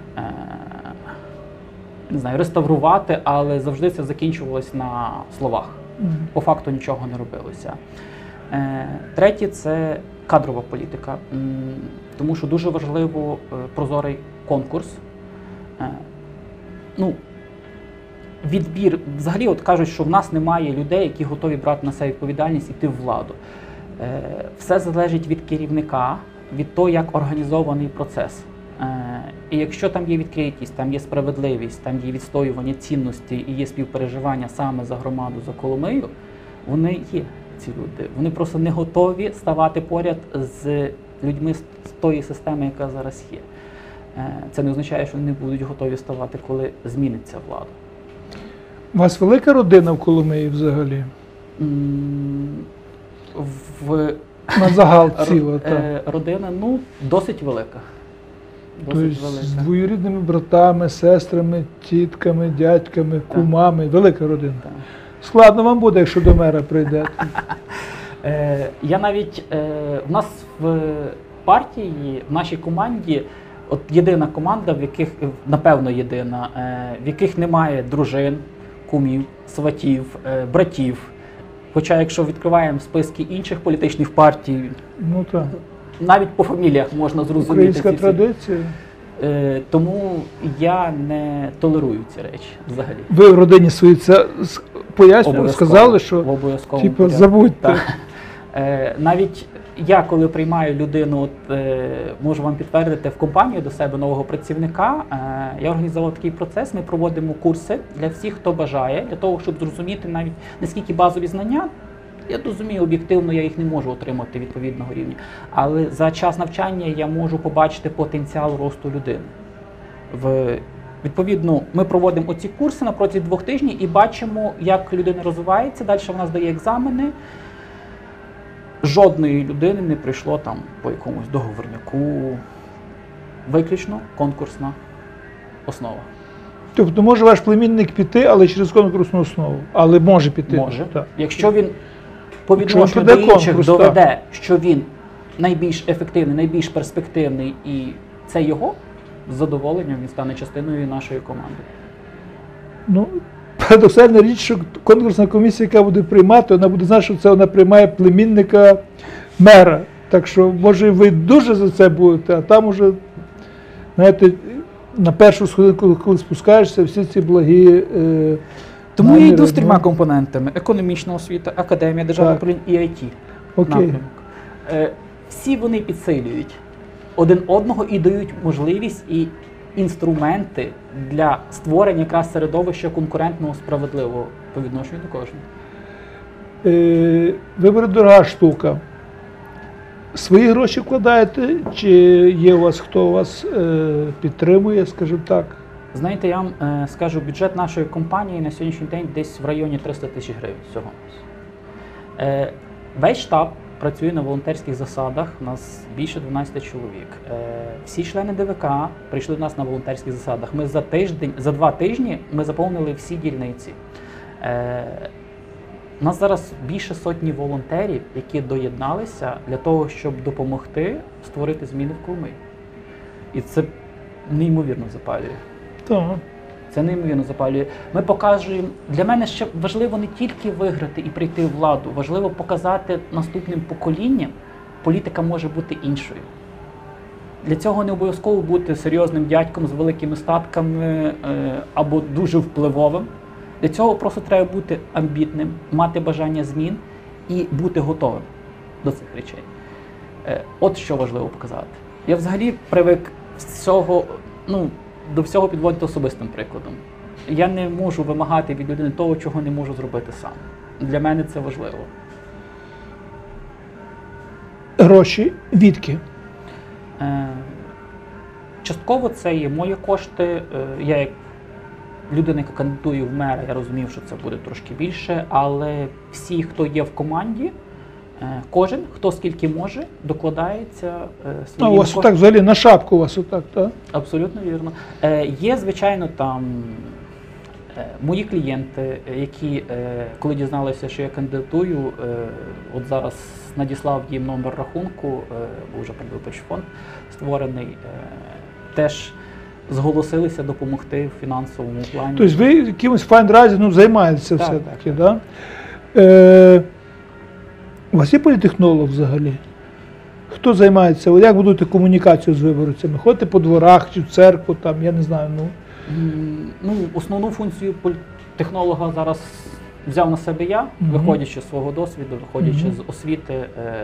не знаю, реставрувати, але завжди це закінчувалось на словах. По факту нічого не робилося. Третє – це кадрова політика, тому що дуже важливо прозорий конкурс. Відбір, взагалі от кажуть, що в нас немає людей, які готові брати на себе відповідальність і йти в владу. Все залежить від керівника, від того, як організований процес. І якщо там є відкритість, там є справедливість, там є відстоювання цінностей і є співпереживання саме за громаду, за Коломию, вони є, ці люди. Вони просто не готові ставати поряд з людьми з тої системи, яка зараз є. Це не означає, що вони не будуть готові ставати, коли зміниться влада. У вас велика родина в Коломиї взагалі? На загал ціла, так. Родина, ну, досить велика. Тобто з двоюрідними братами, сестрами, тітками, дядьками, кумами. Велика родина. Так. Складно вам буде, якщо до мера прийдете. Я навіть, в нас в партії, в нашій команді, от єдина команда, в яких, напевно єдина, в яких немає дружин, кумів, сватів, братів. Хоча якщо відкриваємо списки інших політичних партій, Ну так. навіть по фаміліях можна зрозуміти. Українська ці всі. традиція. Тому я не толерую ці речі взагалі. Ви в родині своїй це пояснювали, Обов'язково. сказали, що В обов'язковому типу, порядку. забудьте. Так. Навіть я, коли приймаю людину, можу вам підтвердити, в компанію до себе нового працівника, я організував такий процес, ми проводимо курси для всіх, хто бажає, для того, щоб зрозуміти навіть наскільки базові знання. Я розумію, об'єктивно я їх не можу отримати відповідного рівня, але за час навчання я можу побачити потенціал росту людини. Відповідно, ми проводимо оці курси на протязі 2 тижнів і бачимо, як людина розвивається, далі вона здає екзамени. Жодної людини не прийшло там по якомусь договорняку, виключно конкурсна основа. Тобто може ваш племінник піти, але через конкурсну основу. Але може піти. Може. Так. Якщо він по Якщо він відношенню пройде до інших конкурс, доведе, що він найбільш ефективний, найбільш перспективний і це його, з задоволенням він стане частиною нашої команди. Ну, парадоксальна річ, що конкурсна комісія, яка буде приймати, вона буде знати, що це вона приймає племінника мера. Так що, може, ви дуже за це будете, а там уже, знаєте, на першу сходинку, коли спускаєшся, всі ці благі Тому я йду з наміри, 3 компонентами: економічна освіта, академія, державне Так. управління і IT. Окей. Напрямок. Всі вони підсилюють один одного і дають можливість і інструменти для створення якраз середовища конкурентного, справедливого по відношенню до кожного. Вибори дорога штука. Свої гроші вкладаєте, чи є у вас, хто вас підтримує, скажімо так? Знаєте, я вам скажу, бюджет нашої компанії на сьогоднішній день десь в районі 300 тисяч гривень всього. Весь штаб працює на волонтерських засадах, у нас більше 12 чоловік. Всі члени ДВК прийшли до нас на волонтерських засадах. Ми за 2 тижні ми заповнили всі дільниці. У нас зараз більше сотні волонтерів, які доєдналися для того, щоб допомогти створити зміни в Коломиї. І це неймовірно запалює. Так. Це неймовірно запалює. Ми показуємо, для мене ще важливо не тільки виграти і прийти в владу, важливо показати наступним поколінням, політика може бути іншою. Для цього не обов'язково бути серйозним дядьком з великими статками або дуже впливовим. Для цього просто треба бути амбітним, мати бажання змін і бути готовим до цих речей. От що важливо показати. Я взагалі привик до всього підводити особистим прикладом. Я не можу вимагати від людини того, чого не можу зробити сам. Для мене це важливо. Гроші відки? Частково це є мої кошти. Я як людина, яка кандидує в мера, я розумів, що це буде трошки більше, але всі, хто є в команді, кожен, хто скільки може, докладається своїм У вас отак взагалі на шапку у вас отак, так? Абсолютно вірно. Є, звичайно, там мої клієнти, які, коли дізналися, що я кандидатую, от зараз надіслав їм номер рахунку, бо вже передвиборчий фонд створений, теж зголосилися допомогти в фінансовому плані. Тобто ви якимось фандрайзингом займаєтеся Так, все-таки, так? Да? У вас є політехнолог взагалі? Хто займається? Як будете комунікацію з виборцями? Ходите по дворах чи в церкву, там, я не знаю, Основну функцію технолога зараз взяв на себе я, Мгм. виходячи з свого досвіду, виходячи Мгм. з освіти.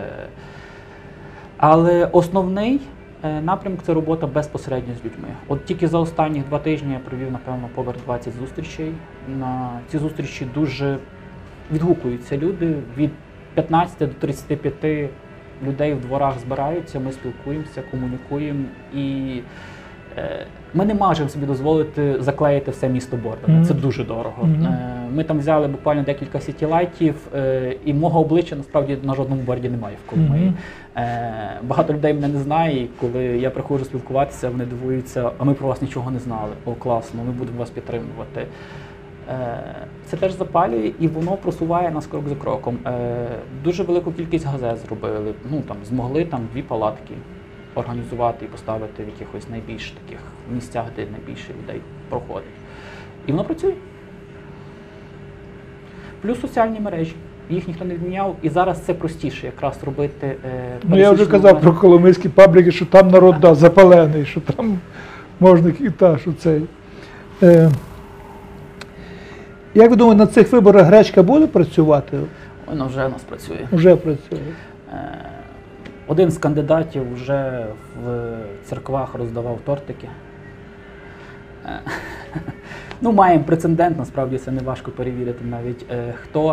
Але основний напрямок – це робота безпосередньо з людьми. От тільки за останні 2 тижні я провів, напевно, поверх 20 зустрічей. На ці зустрічі дуже відгукуються люди. Від 15 до 35 людей в дворах збираються, ми спілкуємося, комунікуємо. І ми не можемо собі дозволити заклеїти все місто бордами. Мгм. Це дуже дорого. Мгм. Ми там взяли буквально декілька сітілайтів, і мого обличчя насправді на жодному борді немає в Коломиї. Мгм. Багато людей мене не знає, і коли я приходжу спілкуватися, вони дивуються, а ми про вас нічого не знали. О, класно, ми будемо вас підтримувати. Це теж запалює і воно просуває нас крок за кроком. Дуже велику кількість газет зробили. Ну, там, змогли 2 палатки організувати і поставити в якихось найбільш таких місцях, де найбільше людей проходить. І воно працює. Плюс соціальні мережі. Їх ніхто не відміняв, і зараз це простіше якраз робити. Ну, я вже казав про коломийські пабліки, що там народ запалений, що там можна що цей. Як ви думаєте, на цих виборах гречка буде працювати? Воно вже у нас працює. Вже працює. Один з кандидатів вже в церквах роздавав тортики. Ну, маємо прецедент, насправді це не важко перевірити навіть хто.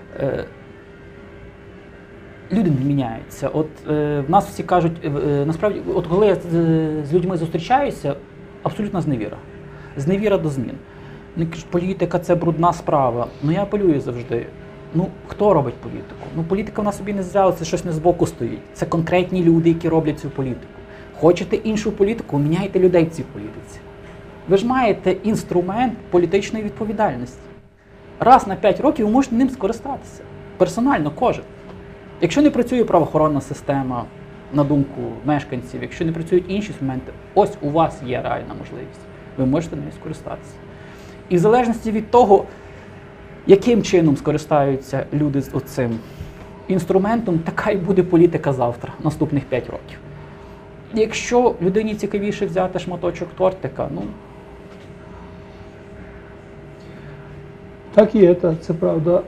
Люди не міняються. От в нас всі кажуть, насправді, от коли я з людьми зустрічаюся, абсолютна зневіра. Зневіра до змін. Вони кажуть, політика – це брудна справа. Ну я апелюю завжди. Ну, хто робить політику? Ну, політика в нас собі не взяла, це щось не збоку стоїть. Це конкретні люди, які роблять цю політику. Хочете іншу політику, міняйте людей в цій політиці. Ви ж маєте інструмент політичної відповідальності. Раз на 5 років ви можете ним скористатися. Персонально, кожен. Якщо не працює правоохоронна система, на думку мешканців, якщо не працюють інші інструменти, ось у вас є реальна можливість. Ви можете нею скористатися. І в залежності від того, яким чином скористаються люди з оцим інструментом, така і буде політика завтра, наступних 5 років. Якщо людині цікавіше взяти шматочок тортика, ну... Так є, це правда.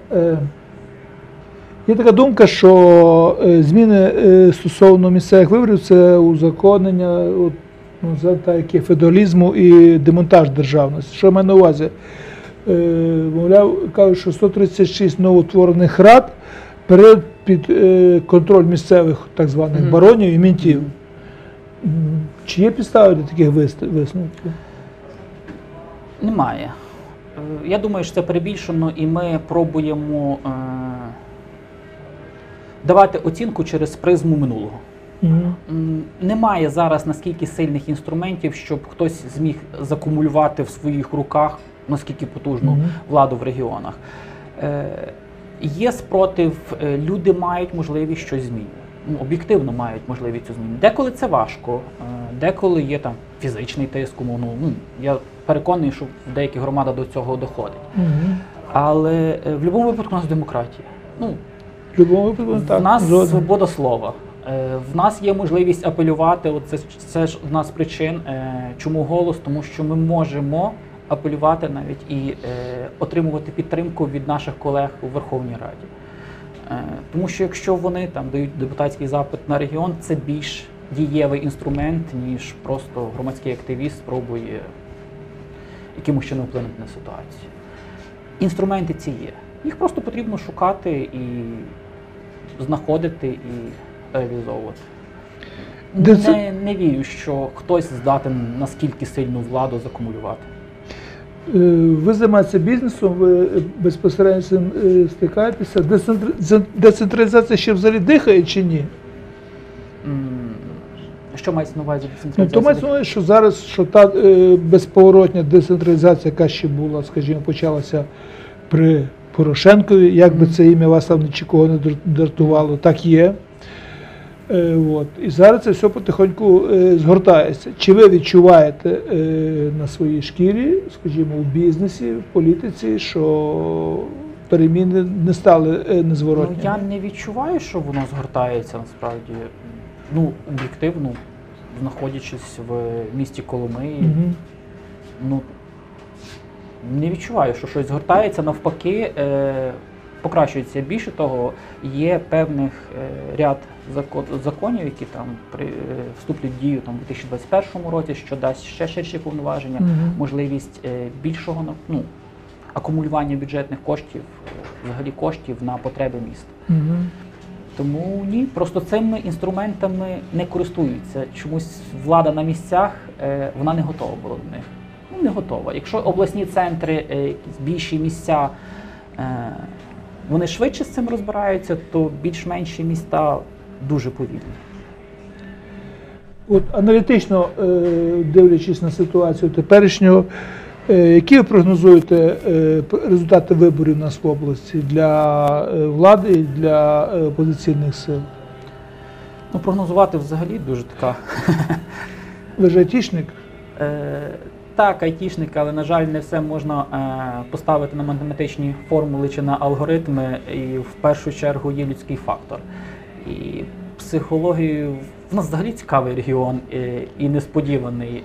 Є така думка, що зміни стосовно місцевих виборів – це узаконення феодалізму і демонтаж державності. Що я маю на увазі? Мовляв, кажуть, що 136 новоутворених рад перейдуть під контроль місцевих так званих баронів і мінтів. Чи є підстави для таких висновків? Немає. Я думаю, що це перебільшено, і ми пробуємо давати оцінку через призму минулого. Немає зараз наскільки сильних інструментів, щоб хтось зміг закумулювати в своїх руках наскільки потужну владу в регіонах. Є спротив, люди мають можливість щось змінювати. Об'єктивно мають можливість цю зміну. Деколи це важко, деколи є там фізичний тиск, умовно. Я переконаний, що в деяких громадах до цього доходить. Але в будь-якому випадку у нас демократія. В будь-якому випадку так. В нас свобода слова. В нас є можливість апелювати. Це ж одна з причин, чому голос, тому що ми можемо апелювати навіть і отримувати підтримку від наших колег у Верховній Раді. Тому що якщо вони там дають депутатський запит на регіон, це більш дієвий інструмент, ніж просто громадський активіст спробує якимось чином вплинути на ситуацію. Інструменти ці є. Їх просто потрібно шукати і знаходити і реалізовувати. Не вірю, що хтось здатен наскільки сильну владу закумулювати. Ви займаєтеся бізнесом, ви безпосередньо з цим стикаєтеся. Децентралізація ще взагалі дихає чи ні? Що мається на увазі децентралізація? То мається на увазі, що зараз що та безповоротня децентралізація, яка ще була, скажімо, почалася при Порошенкові, як би це ім'я вас там нічого не дратувало, так є. І зараз це все потихоньку згортається. Чи ви відчуваєте на своїй шкірі, скажімо, в бізнесі, в політиці, що переміни не стали незворотніми? Я не відчуваю, що воно згортається насправді. Об'єктивно, знаходячись в місті Коломиї, Не відчуваю, що щось згортається, навпаки, покращується. Більше того, є певних ряд законів, які там вступлять в дію там, у 2021 році, що дасть ще ширші повноваження, можливість більшого акумулювання бюджетних коштів, взагалі коштів на потреби міста. Тому ні, просто цими інструментами не користуються. Чомусь влада на місцях, вона не готова була до них. Не готова. Якщо обласні центри, якісь більші місця, вони швидше з цим розбираються, то більш-менші міста дуже повільні. От аналітично дивлячись на ситуацію теперішнього, які ви прогнозуєте результати виборів у нас в області для влади і для опозиційних сил? Ну, прогнозувати взагалі дуже така. Ви ж айтішник? Так, айтішник, але, на жаль, не все можна поставити на математичні формули чи на алгоритми, і в першу чергу є людський фактор. І психологію, в нас взагалі цікавий регіон і несподіваний.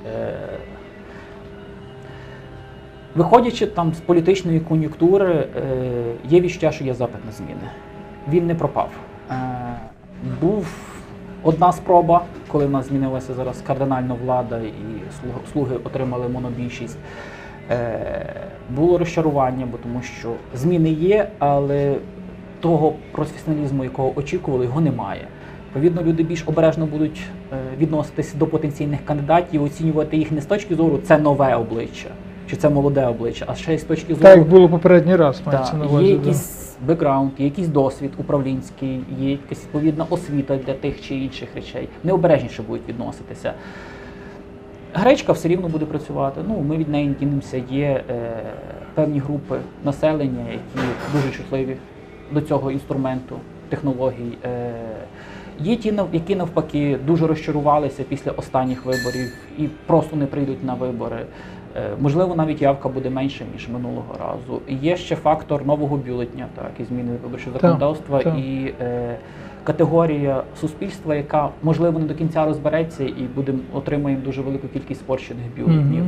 Виходячи там з політичної кон'юнктури, є відчуття, що є запит на зміни. Він не пропав. Був одна спроба, коли в нас змінилася зараз кардинально влада і слуги отримали монобільшість. Було розчарування, бо тому що зміни є, але того професіоналізму, якого очікували, його немає. Відповідно, люди більш обережно будуть відноситися до потенційних кандидатів, оцінювати їх не з точки зору «це нове обличчя», чи це молоде обличчя, а ще й з точки зору… Так, як було попередній раз, мається на увазі. Є якийсь бекграунд, є якийсь досвід управлінський, є якась відповідна освіта для тих чи інших речей. Необережніше будуть відноситися. Гречка все рівно буде працювати. Ну, ми від неї не дінемося. Є певні групи населення, які дуже чутливі до цього інструменту, технологій. Є ті, які навпаки дуже розчарувалися після останніх виборів і просто не прийдуть на вибори. Можливо, навіть явка буде менша, ніж минулого разу. Є ще фактор нового бюлетня, так, і зміни виборчого законодавства, і категорія суспільства, яка, можливо, не до кінця розбереться і отримаємо дуже велику кількість спорщених бюлетнів.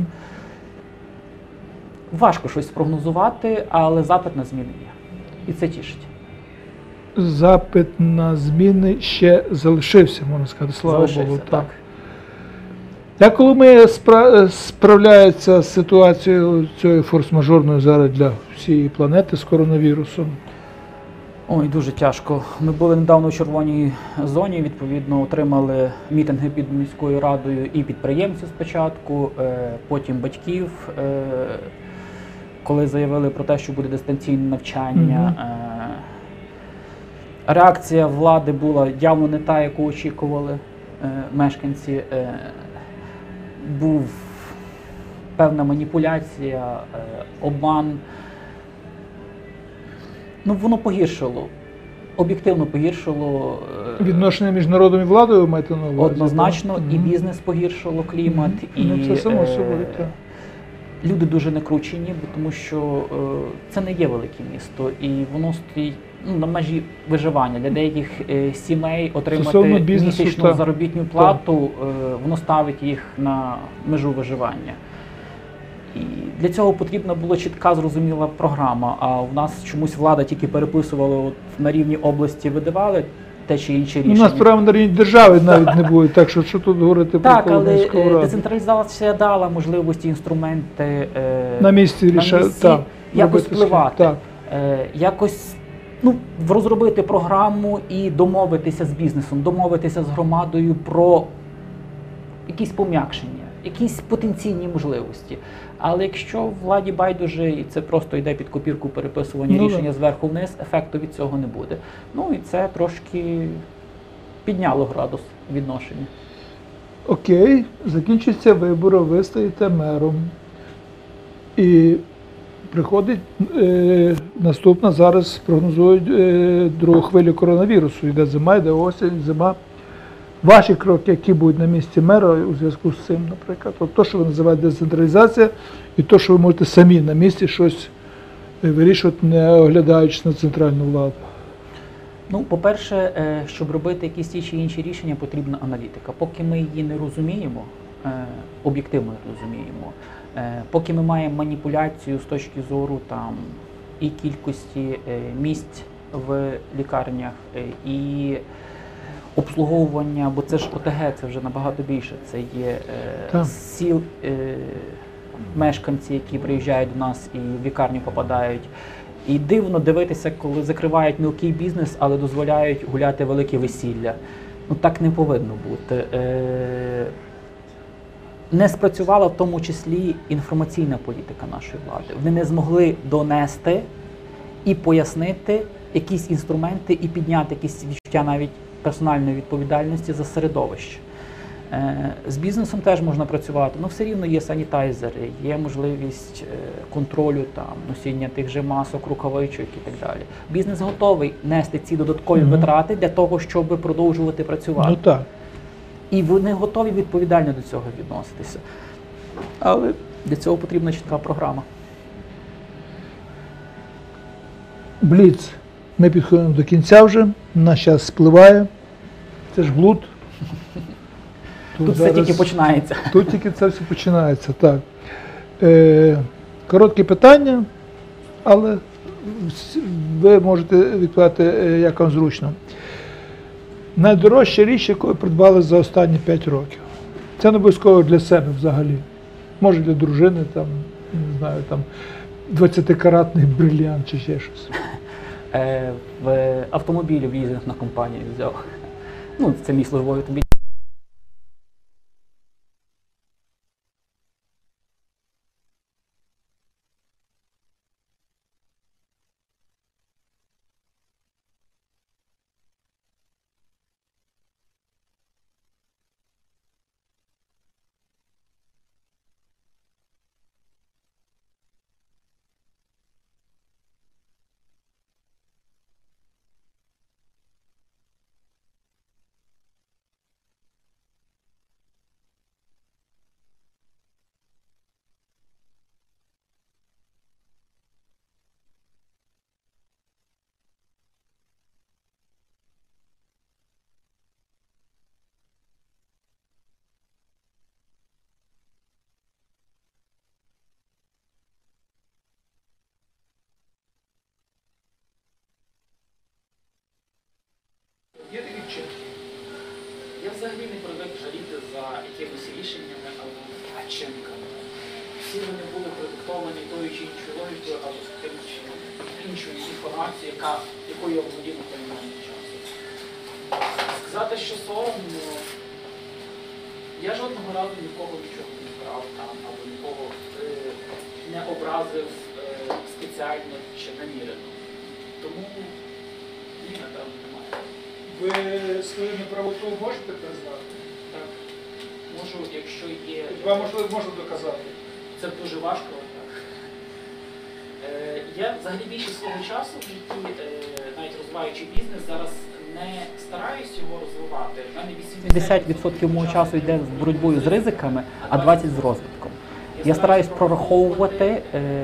Важко щось спрогнозувати, але запит на зміни є. І це тішить. Запит на зміни ще залишився, можна сказати, слава Богу. Так. Як Коломия справляється з ситуацією цією форс-мажорною зараз для всієї планети з коронавірусом? Ой, дуже тяжко. Ми були недавно у червоній зоні, відповідно, отримали мітинги під міською радою і підприємців спочатку, потім батьків, коли заявили про те, що буде дистанційне навчання. Реакція влади була явно не та, яку очікували мешканці. Був певна маніпуляція, обман. Ну, воно погіршило, об'єктивно погіршило. Відношення між народом і владою ви маєте на увазі? Однозначно, і бізнес погіршило клімат, і це само собою, так. Люди дуже накручені, тому що це не є велике місто, і воно стоїть на межі виживання. Для деяких сімей отримати місячну заробітну плату, воно ставить їх на межу виживання. І для цього потрібна була чітка, зрозуміла програма, а в нас чомусь влада тільки переписувала на рівні області, видавали те чи інше рішення. У нас прямо на рівні держави навіть не буде, так що тут говорити про Коломийську раду? Так, але децентралізація дала можливості, інструменти на місці якось впливати, якось розробити програму і домовитися з бізнесом, домовитися з громадою про якісь пом'якшення, якісь потенційні можливості. Але якщо владі байдуже і це просто йде під копірку переписування рішення зверху вниз, ефекту від цього не буде. Ну і це трошки підняло градус відношення. Окей, закінчуються вибори, ви стаєте мером. І приходить наступна, зараз прогнозують другу хвилю коронавірусу. Йде зима, йде осінь, зима. Ваші кроки, які будуть на місці мера у зв'язку з цим, наприклад, от то, що ви називаєте децентралізація, і то, що ви можете самі на місці щось вирішувати, не оглядаючись на центральну владу? Ну, по-перше, щоб робити якісь ті чи інші рішення, потрібна аналітика. Поки ми її не розуміємо, об'єктивно не розуміємо, Поки ми маємо маніпуляцію з точки зору там, і кількості місць в лікарнях, і обслуговування, бо це ж ОТГ, це вже набагато більше. Це є Так. сіл, мешканці, які приїжджають до нас і в лікарню попадають. І дивно дивитися, коли закривають мілкий бізнес, але дозволяють гуляти велике весілля. Ну так не повинно бути. Не спрацювала в тому числі інформаційна політика нашої влади. Вони не змогли донести і пояснити якісь інструменти і підняти якісь відчуття навіть персональної відповідальності за середовище. З бізнесом теж можна працювати, але все рівно є санітайзери, є можливість контролю, там, носіння тих же масок, рукавичок і так далі. Бізнес готовий нести ці додаткові витрати для того, щоб продовжувати працювати. Ну так. І вони готові відповідально до цього відноситися. Але для цього потрібна чітка програма. Бліц. Ми підходимо до кінця вже, наш час спливає. Це ж блуд. Тут все тільки починається. Тут тільки це все починається, так. Коротке питання, але ви можете відповідати, як вам зручно. Найдорожча річ, яку ви придбали за останні 5 років. Це не обов'язково для себе взагалі. Може для дружини, там, не знаю, там 20-каратний брильянт чи ще щось. В автомобілі в лізинг на компанію взяв. Ну, це мій службовий автомобіль. Є дві вчинки. Я взагалі не привик жаліти за якимись рішеннями або вчинками. Всі вони були продиктовані тою чи іншою логікою або тим чи іншою інформацією, якою я володів на той момент часу. Сказати, що соромно, я жодного разу нікого нічого не вкрав там, або нікого не образив спеціально чи намірено. Тому ні, напевно, немає. Ви свою неправоту можете признати? Так. Можу, якщо є. Вам можна доказати? Це дуже важко, так. Я взагалі більшість свого часу в житті, навіть розвиваючи бізнес, зараз не стараюсь його розвивати. У мене 80% мого часу йде з боротьбою з ризиками, а 20% з розвитком. Я стараюсь прораховувати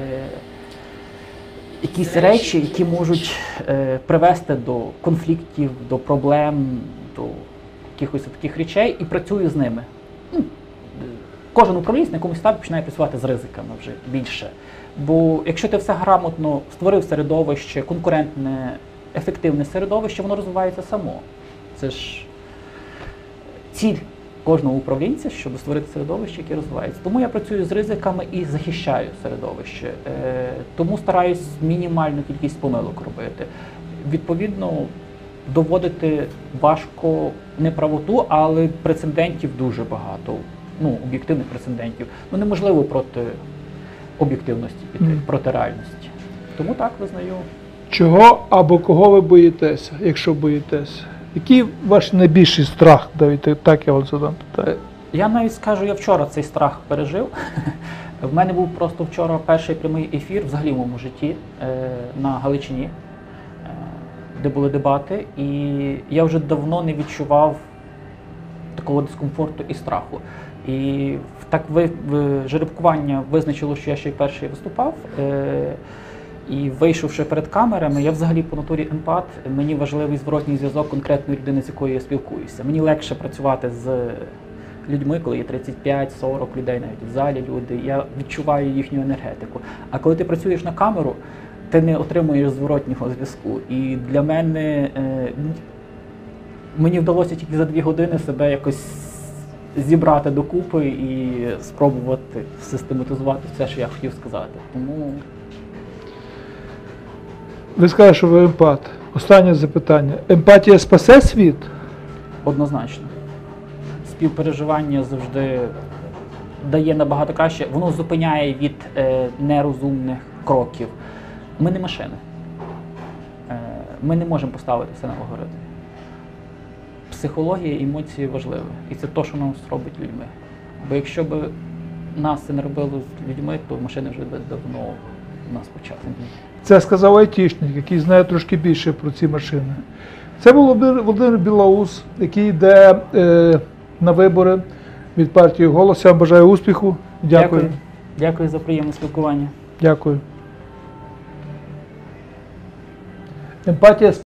якісь речі, які можуть привести до конфліктів, до проблем, до якихось таких речей, і працюю з ними. Кожен управлінець на якомусь етапі починає працювати з ризиками вже більше. Бо якщо ти все грамотно створив середовище, конкурентне, ефективне середовище, воно розвивається само. Це ж ціль кожного управлінця, щоб створити середовище, яке розвивається. Тому я працюю з ризиками і захищаю середовище. Тому стараюсь мінімальну кількість помилок робити. Відповідно, доводити важко неправоту, але прецедентів дуже багато. Ну, об'єктивних прецедентів. Ну, неможливо проти об'єктивності піти, проти реальності. Тому так, визнаю. Чого або кого ви боїтеся, якщо боїтеся? Який ваш найбільший страх, Давид? Так я вас задам питання. Я навіть скажу, я вчора цей страх пережив. В мене був просто вчора перший прямий ефір взагалі в моєму житті на Галичині, де були дебати, і я вже давно не відчував такого дискомфорту і страху. І так жеребкування визначило, що я ще й перший виступав. І вийшовши перед камерами, я взагалі по натурі емпат, мені важливий зворотній зв'язок конкретної людини, з якою я спілкуюся. Мені легше працювати з людьми, коли є 35-40 людей навіть в залі люди, я відчуваю їхню енергетику. А коли ти працюєш на камеру, ти не отримуєш зворотнього зв'язку. І для мене, мені вдалося тільки за 2 години себе якось зібрати докупи і спробувати систематизувати все, що я хотів сказати. Тому Ви скажете, що ви емпат. Останнє запитання. Емпатія спасе світ? однозначно. Співпереживання завжди дає набагато краще. Воно зупиняє від нерозумних кроків. Ми не машини. Ми не можемо поставити все на алгоритм. Психологія, емоції важливі. І це те, що нас робить людьми. Бо якщо б нас це не робило з людьми, то машини вже б давно нас почали. Це сказав айтішник, який знає трошки більше про ці машини. Це був Володимир Білоус, який йде на вибори від партії «Голос». Я вам бажаю успіху. Дякую. Дякую за приємне спілкування. Дякую. Емпатія